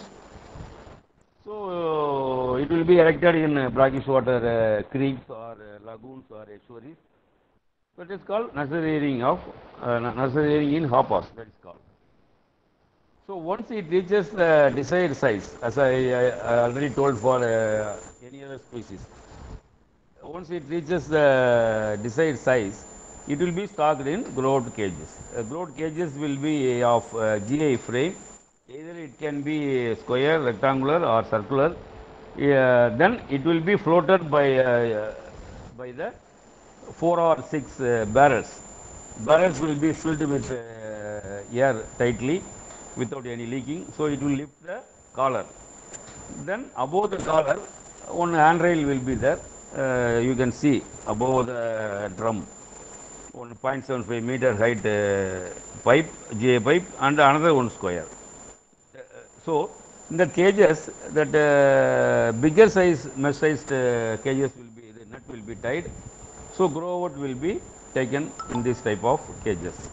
S4: So uh, it will be erected in uh, brackish water uh, creeks or uh, lagoons or estuaries. That is called nursery rearing of uh, nursery rearing in hoppers. That is called. So once it reaches the desired size, as I, I, I already told for uh, any other species, once it reaches the desired size, it will be stocked in growth cages. Uh, growth cages will be of uh, G I frame. Either it can be square, rectangular, or circular. Uh, then it will be floated by uh, by the four or six uh, barrels. Barrels will be filled with uh, air tightly, without any leaking, so it will lift the collar. Then above the collar, one handrail will be there. Uh, you can see above the drum, one point seven five meter height uh, pipe, G A pipe, and another one square. Uh, so in the cages, that uh, bigger size, mesh sized uh, cages will be, the net will be tied. So grow out will be taken in this type of cages.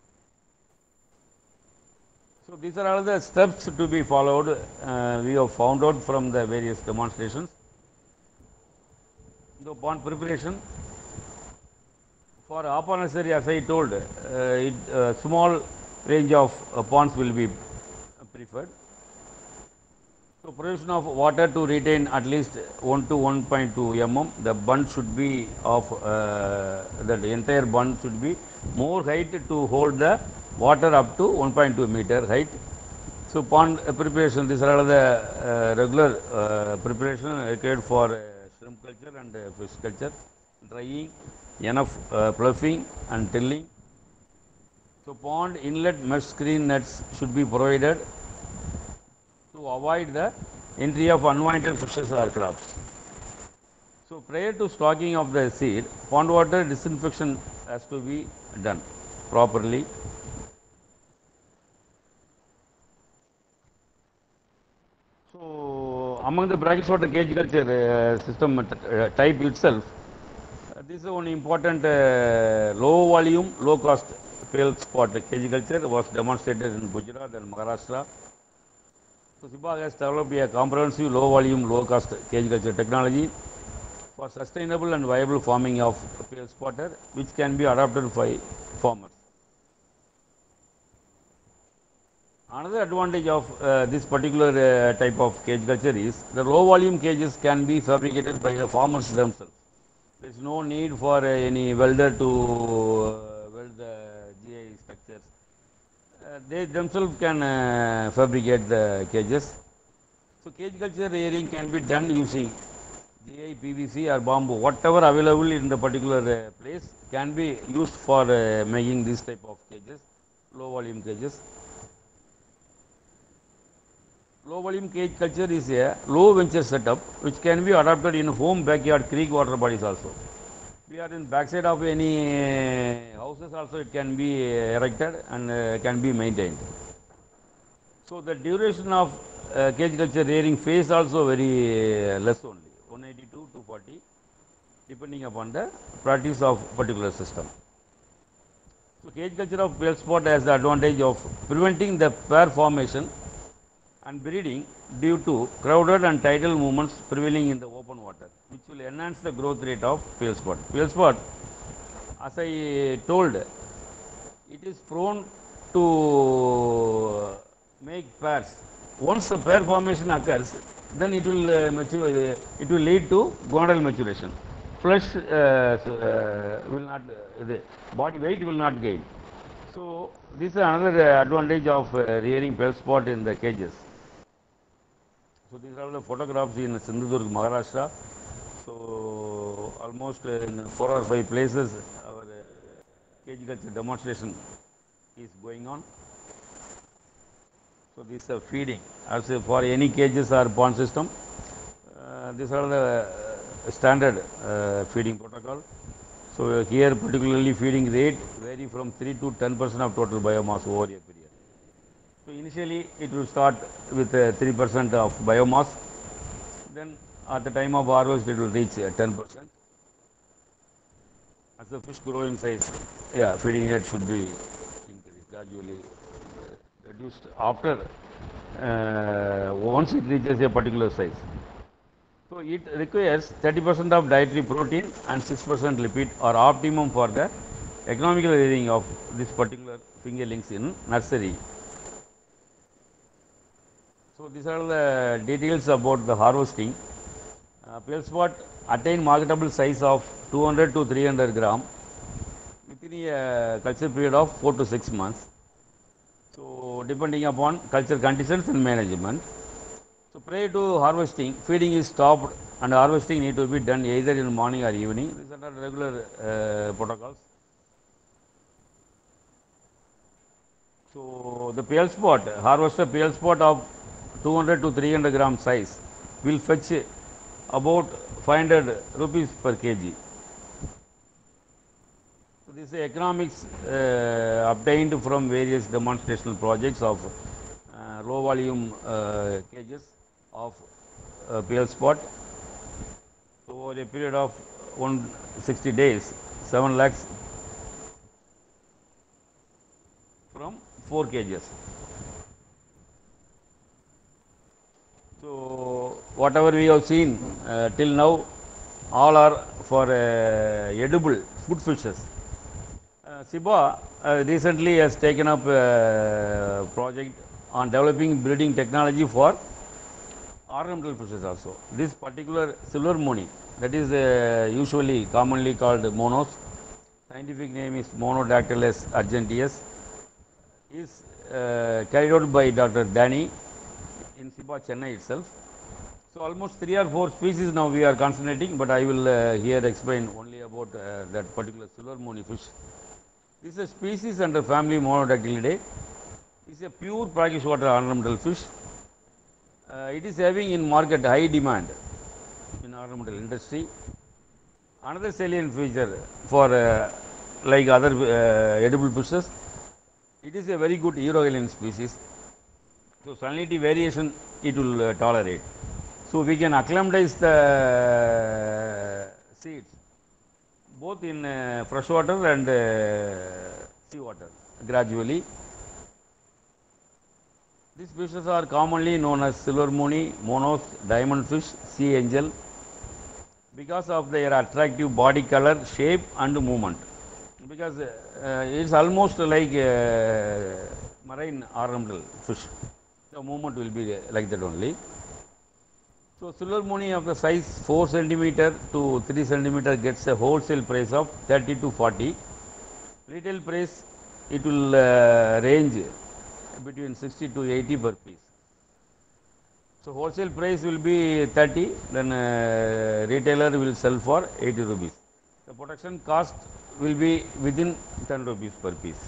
S4: So these are all the steps to be followed. Uh, we have found out from the various demonstrations. The pond preparation for aqua nursery, as I told, uh, it, uh, small range of uh, ponds will be preferred. So provision of water to retain at least one to one point two millimeters. The bund should be of uh, the entire bund should be more height to hold the water up to one point two meter height. So pond preparation, these are all the uh, regular uh, preparation required for uh, shrimp culture and uh, fish culture. Drying, enough uh, fluffing and tilling. So pond inlet mesh screen nets should be provided to avoid the entry of unwanted fishes or crabs. So prior to stocking of the seed, pond water disinfection has to be done properly. So among the brackish water cage culture uh, system uh, type itself, uh, this is one important uh, low volume, low cost failed spot cage culture was demonstrated in Gujarat and Maharashtra. So SIPA has developed a comprehensive low volume, low cost cage culture technology for sustainable and viable farming of failed spotter, which can be adopted by farmers. Another advantage of uh, this particular uh, type of cage culture is the low volume cages can be fabricated by the farmers themselves. There is no need for uh, any welder to uh, weld the G I structures. Uh, they themselves can uh, fabricate the cages. So cage culture rearing can be done using G I, P V C or bamboo, whatever available in the particular uh, place can be used for uh, making this type of cages, low volume cages. Low volume cage culture is a low venture setup which can be adopted in home, backyard, creek water bodies also. We are in backside of any uh, houses also it can be uh, erected and uh, can be maintained. So the duration of uh, cage culture rearing phase also very uh, less only, one eighty-two to forty, depending upon the practice of particular system. So cage culture of failed spot has the advantage of preventing the pair formation and breeding due to crowded and tidal movements prevailing in the open water, which will enhance the growth rate of failed spot. Failed spot, as I told, it is prone to make pairs. Once the pair formation occurs, then it will uh, mature. Uh, it will lead to gonadal maturation. Flesh uh, uh, will not. Uh, the body weight will not gain. So this is another uh, advantage of uh, rearing failed spot in the cages. So these are the photographs in Sindhudurg, Maharashtra. So almost in four or five places, our uh, cage culture demonstration is going on. So this is a feeding. As for any cages or pond system, uh, these are the uh, standard uh, feeding protocol. So uh, here particularly feeding rate vary from three to ten percent of total biomass over a period. So initially it will start with uh, three percent of biomass, then at the time of harvest it will reach uh, ten percent. As the fish grow in size, yeah, feeding rate should be increased, gradually uh, reduced after uh, once it reaches a particular size. So it requires thirty percent of dietary protein and six percent lipid are optimum for the economical rearing of this particular fingerlings in nursery. So these are the details about the harvesting. Uh, failed spot attain marketable size of two hundred to three hundred gram within a culture period of four to six months. So depending upon culture conditions and management. So prior to harvesting, feeding is stopped and harvesting need to be done either in the morning or evening. These are the regular uh, protocols. So the failed spot, harvested failed spot of two hundred to three hundred gram size will fetch about five hundred rupees per kg. So this is economics uh, obtained from various demonstrational projects of uh, low volume uh, cages of uh, failed spot. So over a period of one hundred sixty days, seven lakhs from four cages. So whatever we have seen uh, till now, all are for uh, edible food fishes. Uh, SIPA uh, recently has taken up a project on developing breeding technology for ornamental fishes also. This particular silver moni, that is uh, usually commonly called monos, scientific name is Monodactylus argenteus, is uh, carried out by Doctor Danny in SIBA Chennai itself. So almost three or four species now we are concentrating, but I will uh, here explain only about uh, that particular silver moni fish. This is a species under family Monodactylidae. It is a pure brackish water ornamental fish. Uh, it is having in market high demand in ornamental industry. Another salient feature for uh, like other uh, edible fishes, it is a very good Euroalien species. So salinity variation it will uh, tolerate. So we can acclimatize the seeds both in uh, fresh water and uh, sea water gradually. These fishes are commonly known as silver moni, monos, diamond fish, sea angel because of their attractive body color, shape and movement. Because uh, it is almost like uh, marine ornamental fish. The movement will be like that only. So silver moni of the size four centimeter to three centimeter gets a wholesale price of thirty to forty. Retail price it will uh, range between sixty to eighty per piece. So wholesale price will be thirty, then uh, retailer will sell for eighty rupees. The production cost will be within ten rupees per piece.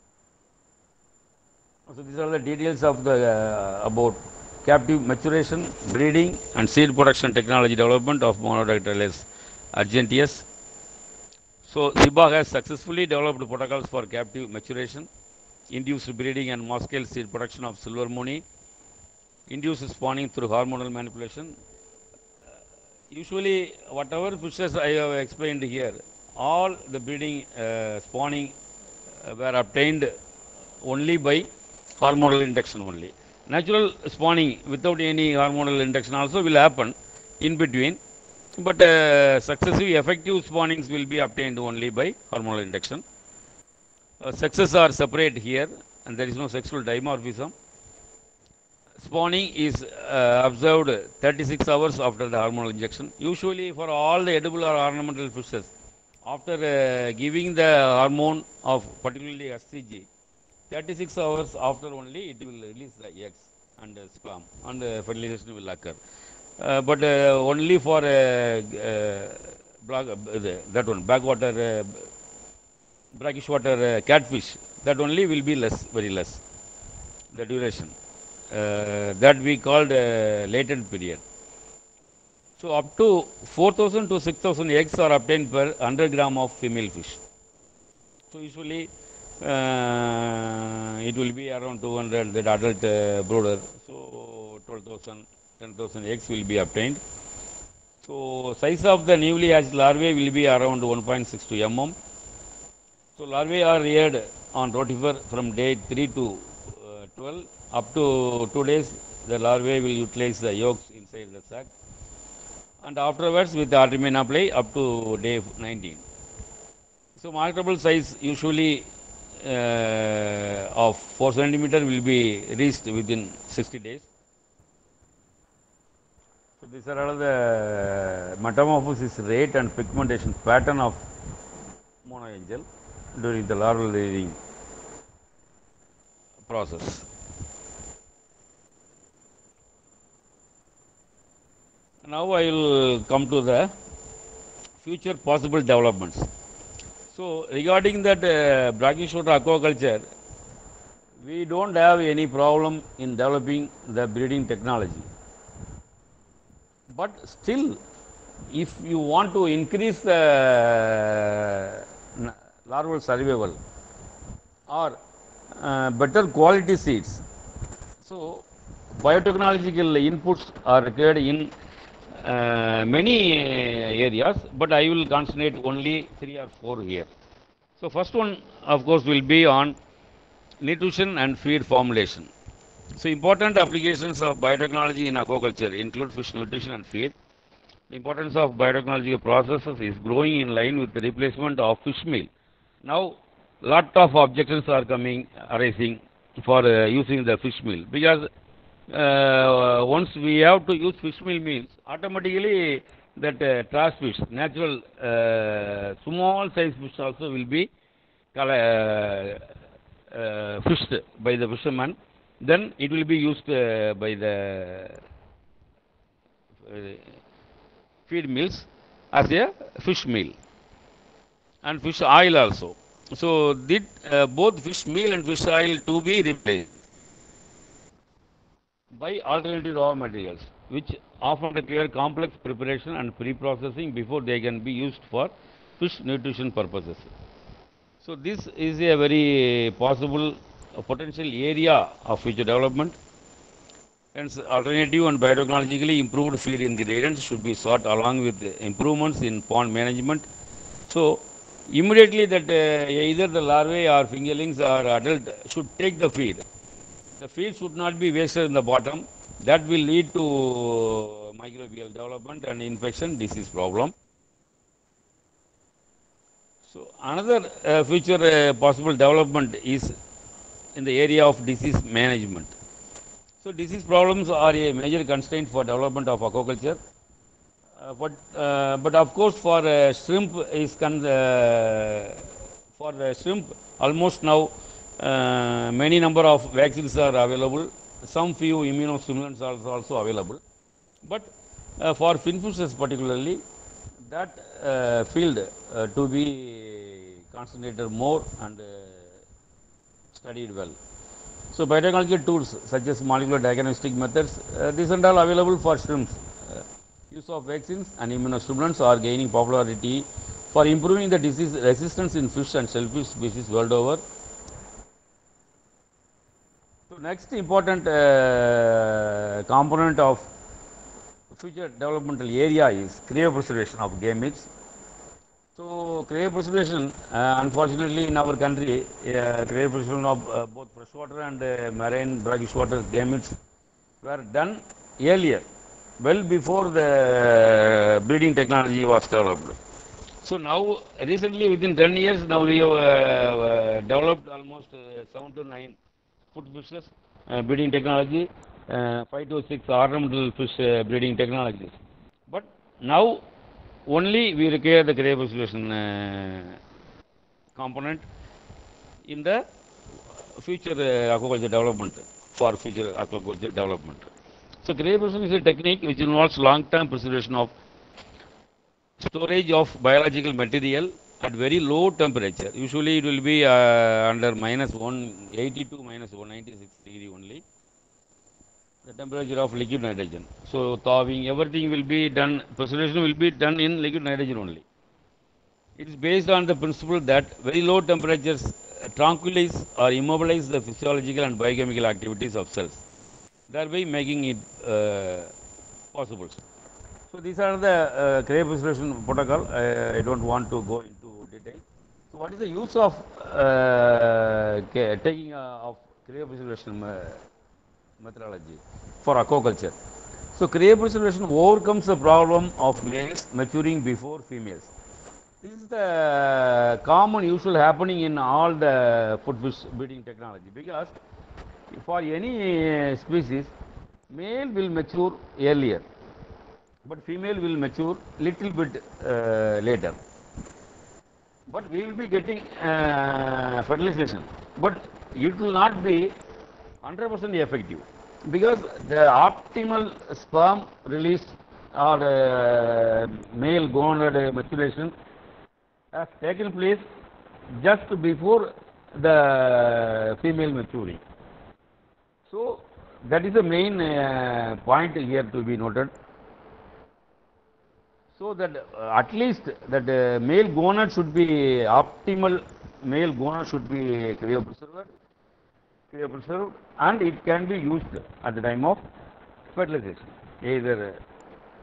S4: So these are the details of the uh, about captive maturation, breeding and seed production technology development of Monodactylus argenteus. So SIBA has successfully developed protocols for captive maturation, induced breeding and mass scale seed production of silver moni, induced spawning through hormonal manipulation. Uh, usually whatever fishes I have explained here, all the breeding uh, spawning uh, were obtained only by hormonal induction only. Natural spawning without any hormonal induction also will happen in between, but uh, successive effective spawnings will be obtained only by hormonal induction. Uh, sexes are separate here and there is no sexual dimorphism. Spawning is uh, observed thirty-six hours after the hormonal injection. Usually for all the edible or ornamental fishes, after uh, giving the hormone of particularly S C G, thirty-six hours after only it will release the eggs and uh, sperm and uh, fertilization will occur. Uh, but uh, only for uh, uh, black, uh, that one, backwater, uh, brackish water uh, catfish, that only will be less, very less, the duration. Uh, that we called uh, latent period. So up to four thousand to six thousand eggs are obtained per one hundred gram of female fish. So usually uh, it will be around two hundred, the adult uh, brooder. So twelve thousand, ten thousand eggs will be obtained. So size of the newly hatched larvae will be around one point six two millimeters. So larvae are reared on rotifer from day three to uh, twelve. Up to two days, the larvae will utilize the yolks inside the sac. And afterwards, with the artemisinin up to day nineteen. So marketable size usually uh, of four centimeter will be reached within sixty days. So these are all the metamorphosis rate and pigmentation pattern of monoangel during the larval rearing process. Now I will come to the future possible developments. So regarding that uh, brackish water aquaculture, we don't have any problem in developing the breeding technology. But still, if you want to increase the larval survival or uh, better quality seeds, so biotechnological inputs are required in uh, many areas, but I will concentrate only three or four here. So first one, of course, will be on nutrition and feed formulation. So important applications of biotechnology in aquaculture include fish nutrition and feed. The importance of biotechnology processes is growing in line with the replacement of fish meal. Now, lot of objections are coming arising for uh, using the fish meal, because uh, once we have to use fish meal means automatically that uh, trash fish, natural uh, small size fish also will be uh, uh, fished by the fisherman. Then it will be used uh, by the uh, feed mills as a fish meal and fish oil also. So did uh, both fish meal and fish oil to be replaced by alternative raw materials, which often require complex preparation and pre-processing before they can be used for fish nutrition purposes. So this is a very possible uh, potential area of future development. Hence, alternative and biotechnologically improved feed ingredients should be sought along with improvements in pond management. So immediately that uh, either the larvae or fingerlings or adult should take the feed. The feed should not be wasted in the bottom. That will lead to microbial development and infection disease problem. So another uh, future uh, possible development is in the area of disease management. So disease problems are a major constraint for development of aquaculture. Uh, but, uh, but of course for uh, shrimp is con uh, for uh, shrimp almost now uh, many number of vaccines are available. Some few immunostimulants are also available. But uh, for finfishes particularly, that uh, field uh, to be concentrated more and uh, studied well. So biotechnological tools such as molecular diagnostic methods, uh, these are all available for shrimps. Uh, use of vaccines and immunostimulants are gaining popularity for improving the disease resistance in fish and shellfish species world over. So next important uh, component of future developmental area is cryopreservation of game meats. So cryopreservation, uh, unfortunately in our country, uh, cryopreservation of uh, both freshwater and uh, marine brackish water game meats were done earlier, well before the breeding technology was developed. So now recently within ten years now we have uh, uh, developed almost uh, seven to nine food fishes uh, breeding technology, uh, five to six ornamental fish uh, breeding technologies. But now only we require the cryopreservation uh, component in the future uh, aquaculture development, for future aquaculture development. So cryopreservation is a technique which involves long-term preservation of storage of biological material at very low temperature. Usually it will be uh, under minus one eighty to minus one ninety-six degree only, the temperature of liquid nitrogen. So thawing, everything will be done, preservation will be done in liquid nitrogen only. It is based on the principle that very low temperatures uh, tranquilize or immobilize the physiological and biochemical activities of cells, thereby making it uh, possible. So these are the uh, cryopreservation protocol. I, I don't want to go into detail. So what is the use of uh, taking uh, of cryopreservation uh, methodology for aquaculture? So cryopreservation overcomes the problem of males maturing before females. This is the common usual happening in all the food fish breeding technology, because for any species, male will mature earlier, but female will mature little bit uh, later. But we will be getting uh, fertilization, but it will not be one hundred percent effective, because the optimal sperm release or uh, male gonad maturation has taken place just before the female maturing. So that is the main uh, point here to be noted. So that uh, at least that uh, male gonad should be optimal, male gonad should be cryopreserved, cryopreserved, and it can be used at the time of fertilization. Either uh,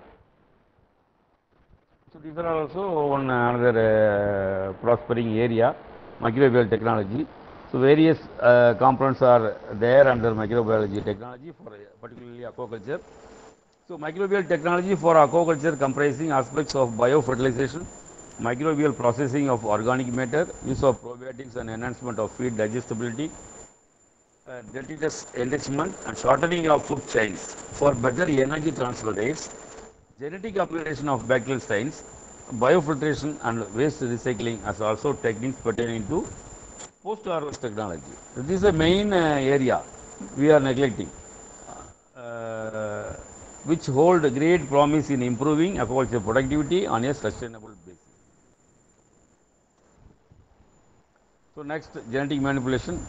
S4: so these are also one another uh, prospering area, microbial technology. So various uh, components are there under microbiology technology for uh, particularly aquaculture. So microbial technology for aquaculture comprising aspects of biofertilization, microbial processing of organic matter, use of probiotics and enhancement of feed digestibility, uh, detritus enrichment and shortening of food chains for better energy transfer rates, genetic upgradation of bacterial strains, biofiltration and waste recycling as also techniques pertaining to post-harvest technology. This is the main uh, area we are neglecting, uh, which hold great promise in improving aquaculture productivity on a sustainable basis. So next, genetic manipulation.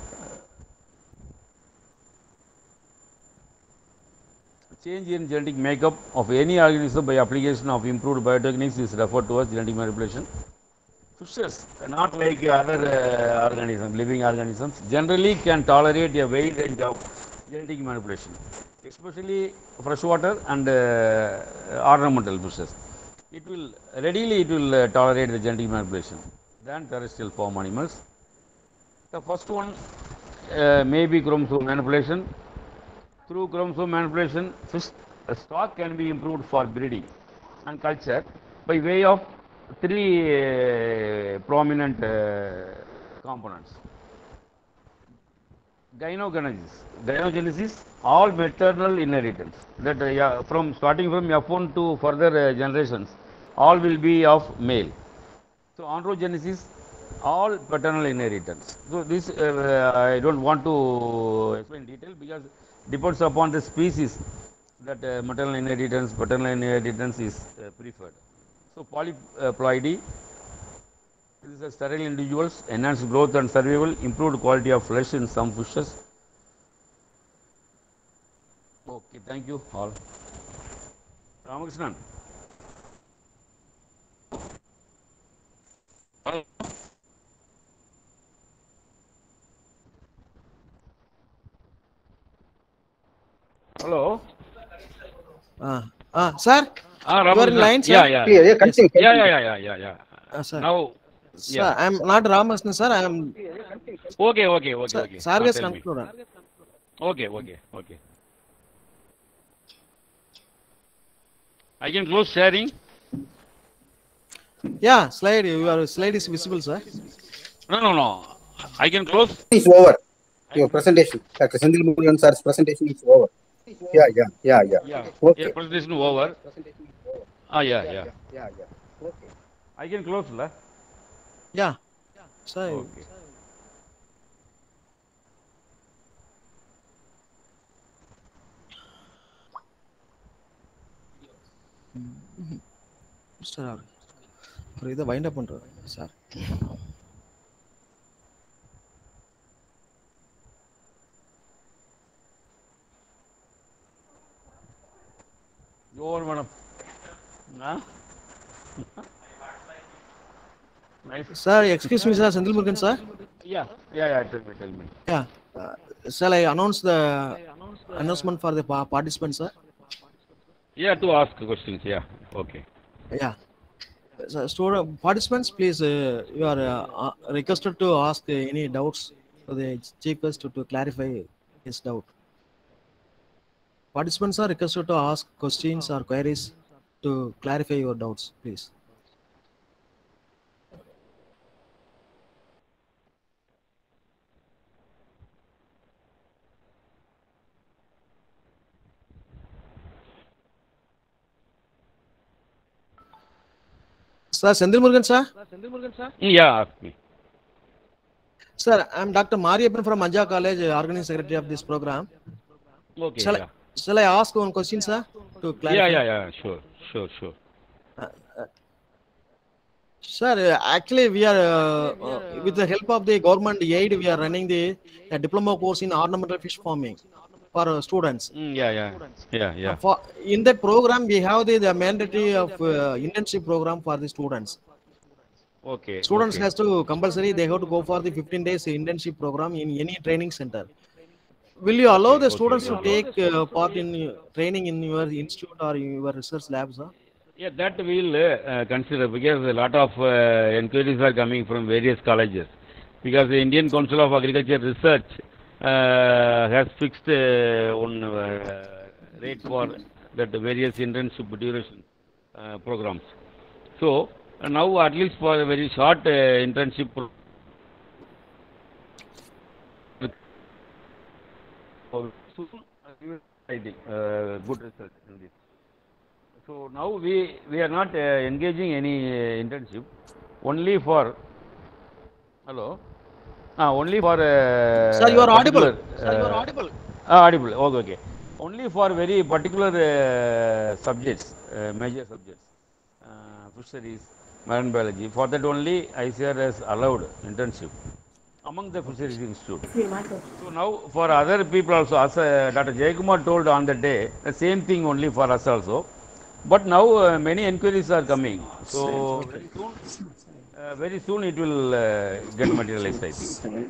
S4: Change in genetic makeup of any organism by application of improved biotechniques is referred to as genetic manipulation. Fishes, not like other uh, organisms, living organisms, generally can tolerate a wide range of genetic manipulation, especially freshwater and uh, ornamental fishes. It will readily it will uh, tolerate the genetic manipulation than terrestrial farm animals. The first one uh, may be chromosome manipulation. Through chromosome manipulation, fish stock can be improved for breeding and culture by way of three uh, prominent uh, components. Gynogenesis. Gynogenesis, all maternal inheritance. That uh, yeah, from starting from F one to further uh, generations, all will be of male. So androgenesis, all paternal inheritance. So this uh, I don't want to explain in detail because depends upon the species that uh, maternal inheritance, paternal inheritance is uh, preferred. So polyploidy, this is a sterile individuals, enhanced growth and survival, improved quality of flesh in some fishes. Okay, thank you all. Ramakrishnan. Hello.
S5: Uh, uh, sir,
S4: Ah,
S5: you are in
S4: Ramakrishnan.
S5: line, sir?
S4: Yeah, yeah.
S1: Yeah, yeah, continue.
S4: Yeah,
S1: continue.
S4: yeah, yeah, yeah, yeah.
S5: Uh, sir.
S4: Now,
S5: Sir,
S4: yeah.
S5: I am not Ramakrishnan, sir. I am.
S4: Okay, okay, okay,
S5: Sir,
S4: okay.
S5: sir
S4: Ah,
S5: has
S4: tell me.
S5: concluded.
S4: Okay, okay, okay. I can close sharing.
S5: Yeah, slide. Your slide is visible, sir.
S4: No, no, no. I can close.
S1: It's over. Your presentation, Doctor Sendil Murugan sir's presentation is over. Yeah, yeah, yeah, yeah.
S4: Yeah.
S1: Okay.
S4: Yeah, presentation over. Ah, yeah, yeah.
S1: Yeah, yeah. Okay.
S4: I can close, la.
S5: Yeah. Sir.
S4: Okay.
S5: Sir, ஒரு இதை wind up பண்றேன் sir.
S4: Over, madam. Huh? Nice.
S5: Sir, excuse me, sir. Sendil Murugan, sir.
S4: Yeah, yeah, yeah. Tell me, tell me.
S5: Yeah. Uh, shall I announce the announcement for the pa- participants, sir?
S4: Yeah, to ask questions. Yeah. Okay.
S5: Yeah. So, student participants, please, uh, you are uh, uh, requested to ask uh, any doubts to the chief guest to, to clarify his doubt. Participants are requested to ask questions or queries to clarify your doubts, please. Sir, Sendil Murugan, sir.
S4: Yeah, ask me.
S5: Sir, I am Doctor Mariappan from Anja College, uh, organizing secretary of this program.
S4: Okay.
S5: Shall,
S4: Yeah.
S5: I, shall I ask one question, sir, to clarify?
S4: Yeah, yeah, yeah. Sure, sure, sure.
S5: Sir, uh, actually, we are, uh, uh, with the help of the government aid, we are running the uh, diploma course in ornamental fish farming for uh, students.
S4: Mm, yeah, yeah, yeah, yeah.
S5: Uh, for, in that program, we have the, the mandatory of uh, internship program for the students.
S4: Okay.
S5: Students
S4: okay.
S5: has to compulsory, they have to go for the fifteen days internship program in any training center. Will you allow
S4: Okay,
S5: the
S4: okay,
S5: students
S4: yeah.
S5: to take uh, part in uh, training in your institute or your research labs? Huh?
S4: Yeah, that we'll uh, consider because a lot of uh, enquiries are coming from various colleges. Because the Indian Council of Agriculture Research uh, has fixed uh, one uh, rate for that various internship duration uh, programs. So uh, now at least for a very short uh, internship, pro- So soon we will I think uh, good result in this. So now we we are not uh, engaging any uh, internship, only for hello, ah, only for uh,
S5: Sir, you are audible.
S4: particular. Uh, Sir, you are audible. Ah, audible. Okay, okay. Only for very particular uh, subjects, uh, major subjects, uh, fisheries, marine biology. For that only I C R has allowed internship among the fisheries institute. So now for other people also, as uh, Doctor Jayakumar told on the day, the same thing only for us also. But now uh, many inquiries are coming. So very soon, uh, very soon it will uh, get materialized, I think.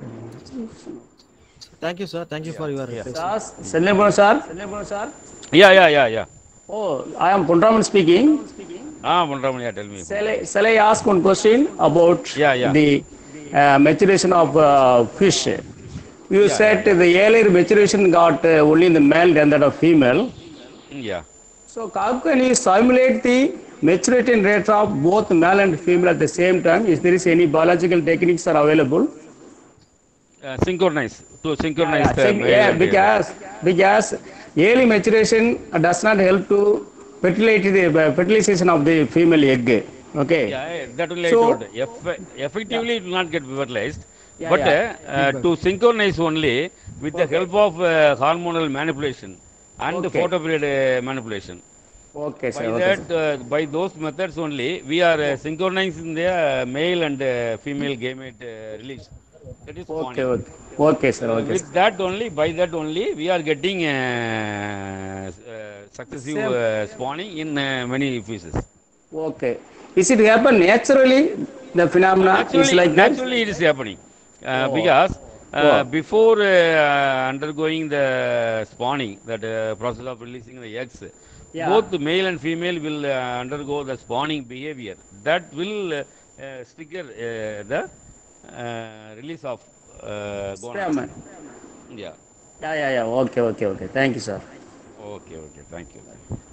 S5: Thank you, sir. Thank you for your
S4: Yeah.
S5: reply.
S6: Senleburan sir.
S4: Yeah, yeah, yeah, yeah.
S6: Oh, I am Pundraman speaking.
S4: Ah, Munraman, yeah, tell me.
S6: Shall I, shall I ask one question about
S4: Yeah, yeah.
S6: the uh, maturation of uh, fish? You
S4: Yeah,
S6: said
S4: yeah, yeah.
S6: the earlier maturation got uh, only in the male than that of female.
S4: Yeah.
S6: So how can you simulate the maturity rate of both male and female at the same time? Is there is any biological techniques are available?
S4: Uh, synchronize, to
S6: Yeah,
S4: synchronize
S6: yeah,
S4: the
S6: check,
S4: male
S6: yeah,
S4: and female.
S6: because because early maturation does not help to fertilate the uh, fertilization of the female egg. Okay,
S4: Yeah, eh, that only I told.
S6: so
S4: Eff-
S6: yeah,
S4: effectively, it will not get fertilized,
S6: yeah,
S4: but
S6: yeah.
S4: uh, uh,
S5: Feedback.
S4: to synchronize only with the
S6: Okay,
S4: help of uh, hormonal manipulation and
S6: okay,
S4: photoperiod uh, manipulation.
S6: okay, sir,
S4: By
S6: okay, sir.
S4: that, uh, by those methods only, we are uh, synchronizing the uh, male and uh, female gamete uh, release. That is
S6: Okay,
S4: spawning.
S6: okay, okay, sir,
S4: Uh,
S6: okay, sir.
S4: with that only, by that only, we are getting uh, s- uh, successive
S6: Same.
S4: uh, spawning in uh, many fishes.
S6: Okay, is it happen naturally? The
S4: Uh,
S6: phenomena is
S4: naturally,
S6: like that?
S4: naturally it is happening uh,
S6: Oh,
S4: because uh,
S6: oh,
S4: before uh, undergoing the spawning, that uh, process of releasing the eggs,
S6: yeah.
S4: both the male and female will uh, undergo the spawning behavior. That will uh, uh, trigger uh, the uh, release of uh, gonads.
S6: Sperm.
S4: Yeah.
S6: Yeah, yeah, yeah. Okay, okay, okay. Thank you, sir.
S4: Okay. Okay. Thank you.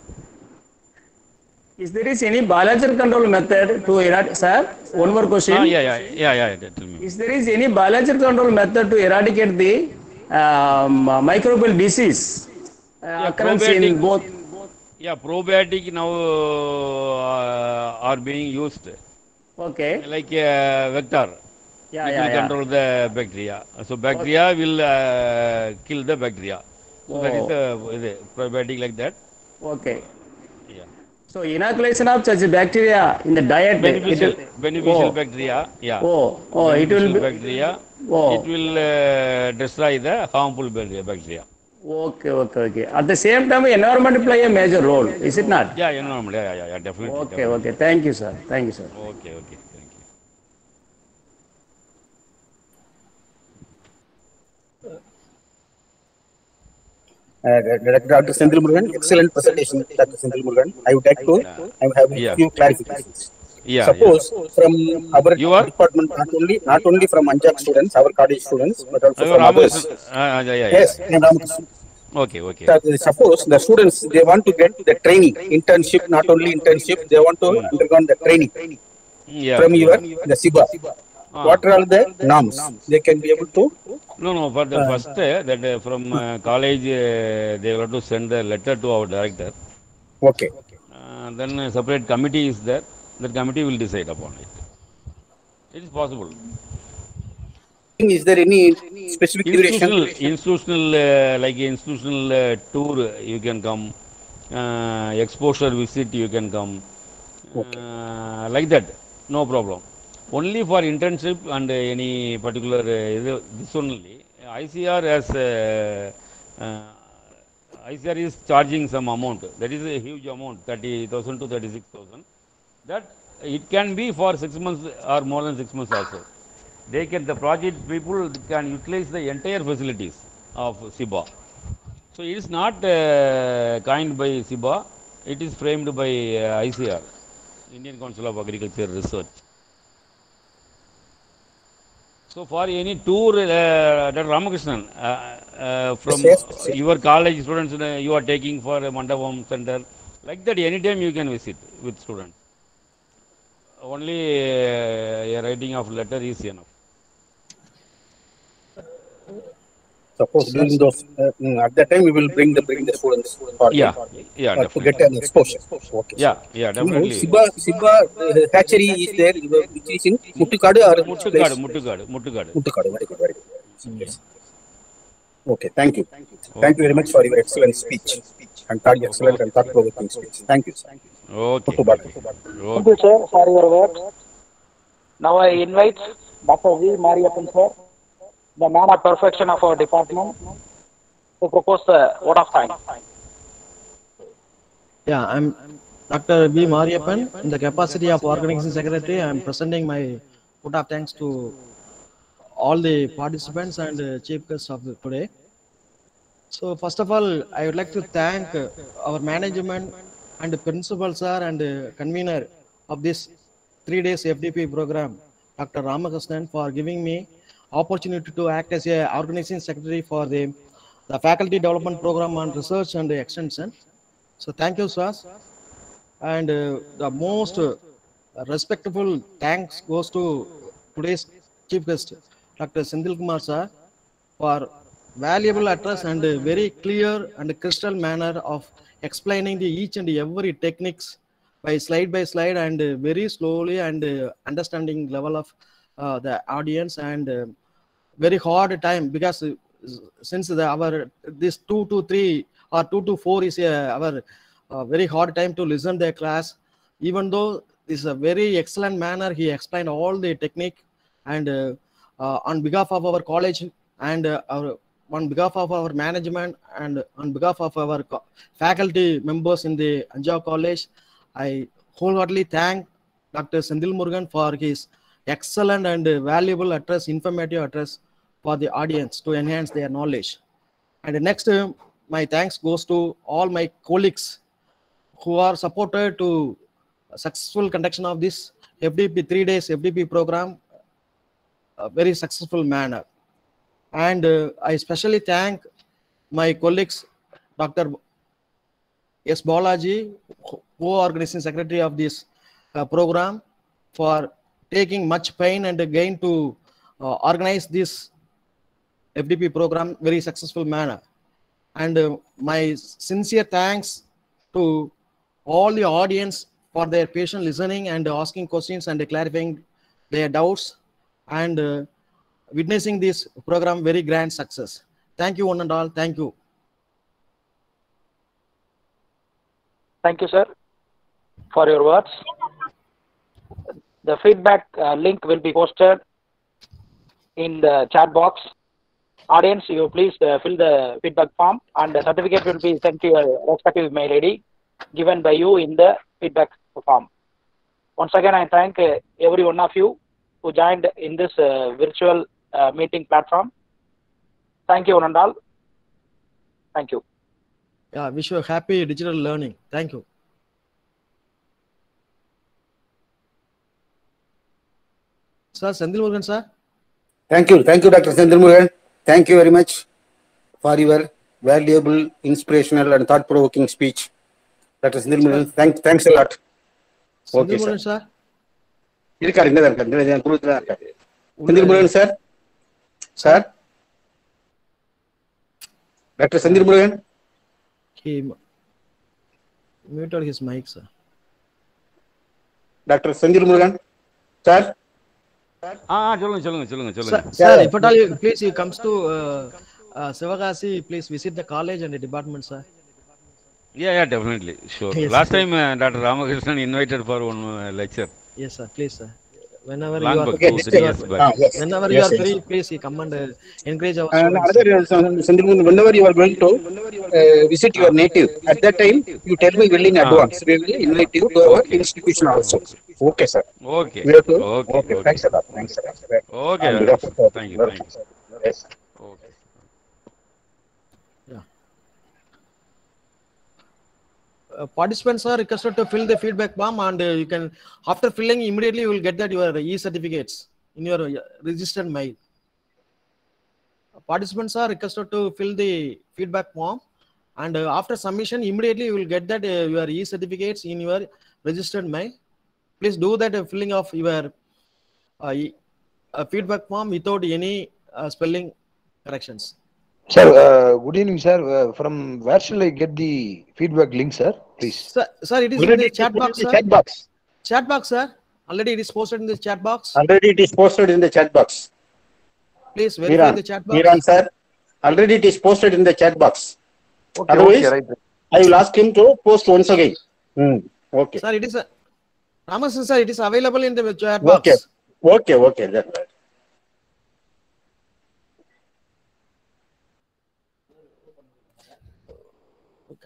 S6: Is there is any biological control method to eradicate, sir? One more
S4: Ah.
S6: question.
S4: Yeah. Yeah. Yeah. Yeah. yeah, Tell me.
S6: Is there is any biological control method to eradicate the um, microbial disease uh,
S4: Yeah.
S6: occurrence
S4: Probiotic.
S6: in both?
S4: Yeah. Probiotic now uh, are being used
S6: Okay.
S4: like a vector.
S6: Yeah,
S4: It
S6: yeah,
S4: will
S6: yeah.
S4: control the bacteria. So
S6: Okay.
S4: bacteria will uh, kill the bacteria. So that is
S6: Oh,
S4: a, is a probiotic like that.
S6: okay.
S4: Yeah.
S6: So inoculation of such bacteria in the diet, it
S4: Beneficial
S6: will.
S4: beneficial
S6: Oh,
S4: bacteria. Yeah.
S6: oh, oh, it will
S4: Beneficial
S6: be.
S4: bacteria. It
S6: Oh,
S4: will uh, destroy the harmful bacteria. bacteria.
S6: okay, okay, okay. At the same time, environment play a major role, is it not?
S4: Yeah. You know. Yeah. Yeah. Yeah. yeah definitely.
S6: Okay,
S4: Definitely.
S6: okay. Thank you, sir. Thank you, sir.
S4: Okay. Okay. Thank you.
S1: Uh, Doctor Senthil Murugan, excellent presentation, Doctor Senthil Murugan. I would like to
S4: Yeah.
S1: I have a
S4: Yeah.
S1: few clarifications.
S4: Yeah. Yeah.
S1: Suppose from our
S4: You are
S1: department, not only not only from Anjak students, our college students, but also
S4: you are
S1: from others.
S4: Ramakrishnan. Uh, yeah. Yeah.
S1: Yes,
S4: Yeah.
S1: I am Ramakrishnan.
S4: Okay. Okay.
S1: That, uh, suppose the students they want to get the training, internship, not only internship, they want to
S4: Hmm.
S1: undergo the training
S4: Yeah.
S1: from your
S4: Yeah.
S1: the S I B A.
S4: Ah.
S1: What are all the norms? They can be able to.
S4: No, no. For the first, uh, that uh, from uh, college, uh, they will have to send a letter to our director.
S1: Okay.
S4: Uh, then a separate committee is there. That committee will decide upon it. It is possible.
S1: Is there any specific duration?
S4: Institutional, institutional, uh, like institutional uh, tour, uh, you can come. Uh, exposure visit, you can come.
S1: Okay.
S4: Uh, like that, no problem. Only for internship and uh, any particular uh, this only. I C R has uh, uh, I C R is charging some amount. That is a huge amount, thirty thousand to thirty-six thousand. That it can be for six months or more than six months also. They can, the project people can utilize the entire facilities of S I B A. So it is not uh, coined by S I B A. It is framed by uh, I C R, Indian Council of Agriculture Research. So for any tour, uh, Doctor Ramakrishnan, uh, uh, from
S1: Yes, yes, yes.
S4: your college students, uh, you are taking for a Mandapam center, like that, anytime you can visit with students. Only uh, a writing of letter is enough.
S1: Suppose during those uh, at that time we will bring the bring the students for
S4: Yeah,
S1: the,
S4: yeah,
S1: uh, to get
S4: definitely.
S1: an exposure. Okay,
S4: Yeah,
S1: sir.
S4: yeah,
S7: Now,
S4: definitely.
S7: Siba, Siba uh, hatchery is there, uh, which is in Muttukadu or which place?
S4: Muttukadu, Muttukadu, Muttukadu.
S7: Muttukadu. Very good, very good. Yes.
S1: Okay, thank you.
S4: Okay.
S1: Thank you very much for your excellent speech and thought excellent and thought provoking speech. Thank you, sir.
S4: Okay,
S1: Muttu Bala.
S4: okay.
S8: Thank you, sir, for your words. Now I invite Doctor V. Mariappan, sir, the man of perfection of our department, to propose the vote of thanks.
S5: Yeah, I'm Doctor B. Mariappan. In the capacity of organizing secretary, I'm presenting my vote of thanks to all the participants and uh, chief guests of the today. So first of all, I would like to thank uh, our management and the principal sir and uh, convener of this three days F D P program, Doctor Ramakrishnan, for giving me opportunity to act as a organizing secretary for the, the faculty development program on research and extension. So thank you, sir. And uh, the most uh, respectful thanks goes to today's chief guest, Doctor Sendil Kumar sir, for valuable address and a very clear and crystal manner of explaining the each and every techniques by slide by slide and uh, very slowly and uh, understanding level of uh, the audience, and uh, very hard time because uh, since the our this two to three or two to four is uh, our uh, very hard time to listen the class, even though this is a very excellent manner he explained all the technique, and uh, uh, on behalf of our college and uh, our on behalf of our management and on behalf of our faculty members in the Anjav College, I wholeheartedly thank Doctor Sendil Murugan for his excellent and valuable address, informative address for the audience to enhance their knowledge. And next, uh, my thanks goes to all my colleagues who are supported to successful conduction of this F D P three days F D P program, a very successful manner. And uh, I especially thank my colleagues, Doctor S. Balaji, co-organizing secretary of this uh, program, for taking much pain and gain to uh, organize this F D P program very successful manner. And uh, my sincere thanks to all the audience for their patient listening and asking questions and clarifying their doubts, and uh, witnessing this program very grand success. Thank you one and all. Thank you.
S8: Thank you, sir, for your words. The feedback uh, link will be posted in the chat box. Audience, you please uh, fill the feedback form, and the certificate will be sent to your respective mail I D given by you in the feedback form. Once again, I thank uh, every one of you who joined in this uh, virtual uh, meeting platform. Thank you, one and all. Thank you.
S5: Yeah, wish you a happy digital learning. Thank you. Sir, Sendil Murugan, sir.
S7: Thank you. Thank you, Doctor Sendil Murugan. Thank you very much for your valuable, inspirational, and thought-provoking speech. Doctor Sendil Murugan, thank, thanks a lot.
S5: Okay, Sendil Murugan, sir.
S1: இருக்காரு இங்க தான் இருக்காரு இந்த குரூப்ல தான் இருக்காரு Senthil Murugan sir sir doctor Senthil Murugan
S5: he muted his mic, sir.
S1: Doctor Senthil Murugan sir
S4: ஆ சொல்லுங்க சொல்லுங்க சொல்லுங்க சொல்லுங்க
S5: sir, if at all you, please you comes to uh, uh, Sivagasi, please visit the college and the department, sir.
S4: Yeah, yeah, definitely, sure.
S5: Yes,
S4: Last
S5: sir.
S4: time uh, Doctor Ramakrishnan invited for one uh, lecture.
S5: Yes, sir. Please, sir. Whenever
S4: Long
S5: you are,
S4: back,
S5: free,
S4: two, three years
S5: you
S4: back.
S5: are
S1: Ah, yes.
S5: whenever
S1: Yes,
S5: you are
S1: yes.
S5: free, please you come and uh, encourage our
S1: And
S5: students.
S1: another Sendil Murugan, whenever you are going to uh, visit your native, at that time you tell me well in advance. We will invite you to our
S4: Okay.
S1: institution also. Okay, sir.
S4: Okay.
S1: We have to.
S4: Okay.
S1: Okay.
S4: Okay.
S1: Thanks a lot. Thanks a lot.
S4: Okay.
S1: On behalf of-
S4: Thank you. Thank you.
S1: Yes.
S4: Okay.
S5: Uh, participants are requested to fill the feedback form, and uh, you can, after filling, immediately you will get that your e-certificates in your uh, registered mail. Participants are requested to fill the feedback form, and uh, after submission, immediately you will get that uh, your e-certificates in your registered mail. Please do that uh, filling of your uh, e- uh, feedback form without any uh, spelling corrections.
S9: Sir, uh, good evening, sir. Uh, from where shall I get the feedback link, sir? Please.
S5: Sir, sir, it is in
S1: Already
S5: the
S1: it is
S5: chat
S1: put in
S5: box,
S1: the
S5: sir.
S1: chat box.
S5: Chat box, sir. Already it is posted in the chat box.
S1: Already it is posted in the chat box.
S5: Please verify
S1: Miran,
S5: the chat box.
S1: Miran sir, already it is posted in the chat box.
S9: Okay,
S1: Otherwise,
S9: okay, right.
S1: I will ask him to post once again. Hmm. Okay.
S5: Sir, it is a Ramasan, sir, it is available in the chat
S1: Okay.
S5: box.
S1: Okay. Okay. Then.
S5: Okay.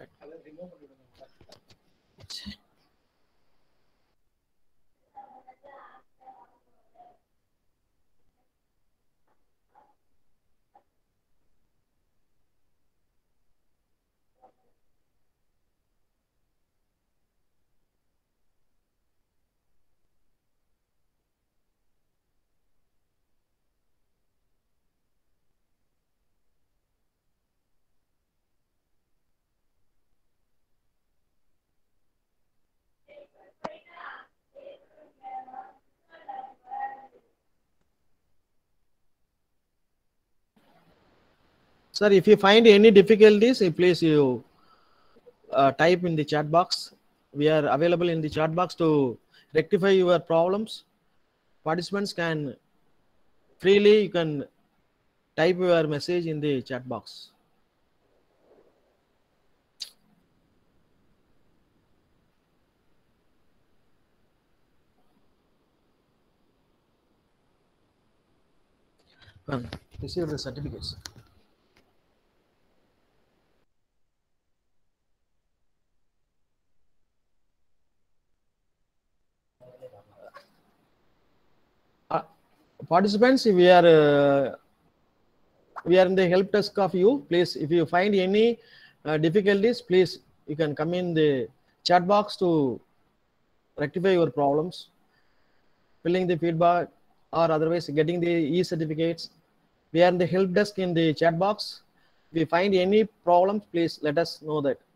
S5: Sir, if you find any difficulties, please you uh, type in the chat box. We are available in the chat box to rectify your problems. Participants can freely, you can type your message in the chat box. And receive the certificates. Uh, participants, we are uh, we are in the help desk of you. Please, if you find any uh, difficulties, please you can come in the chat box to rectify your problems, filling the feedback, or otherwise getting the e-certificates. We are in the help desk in the chat box. If you find any problems, please let us know that.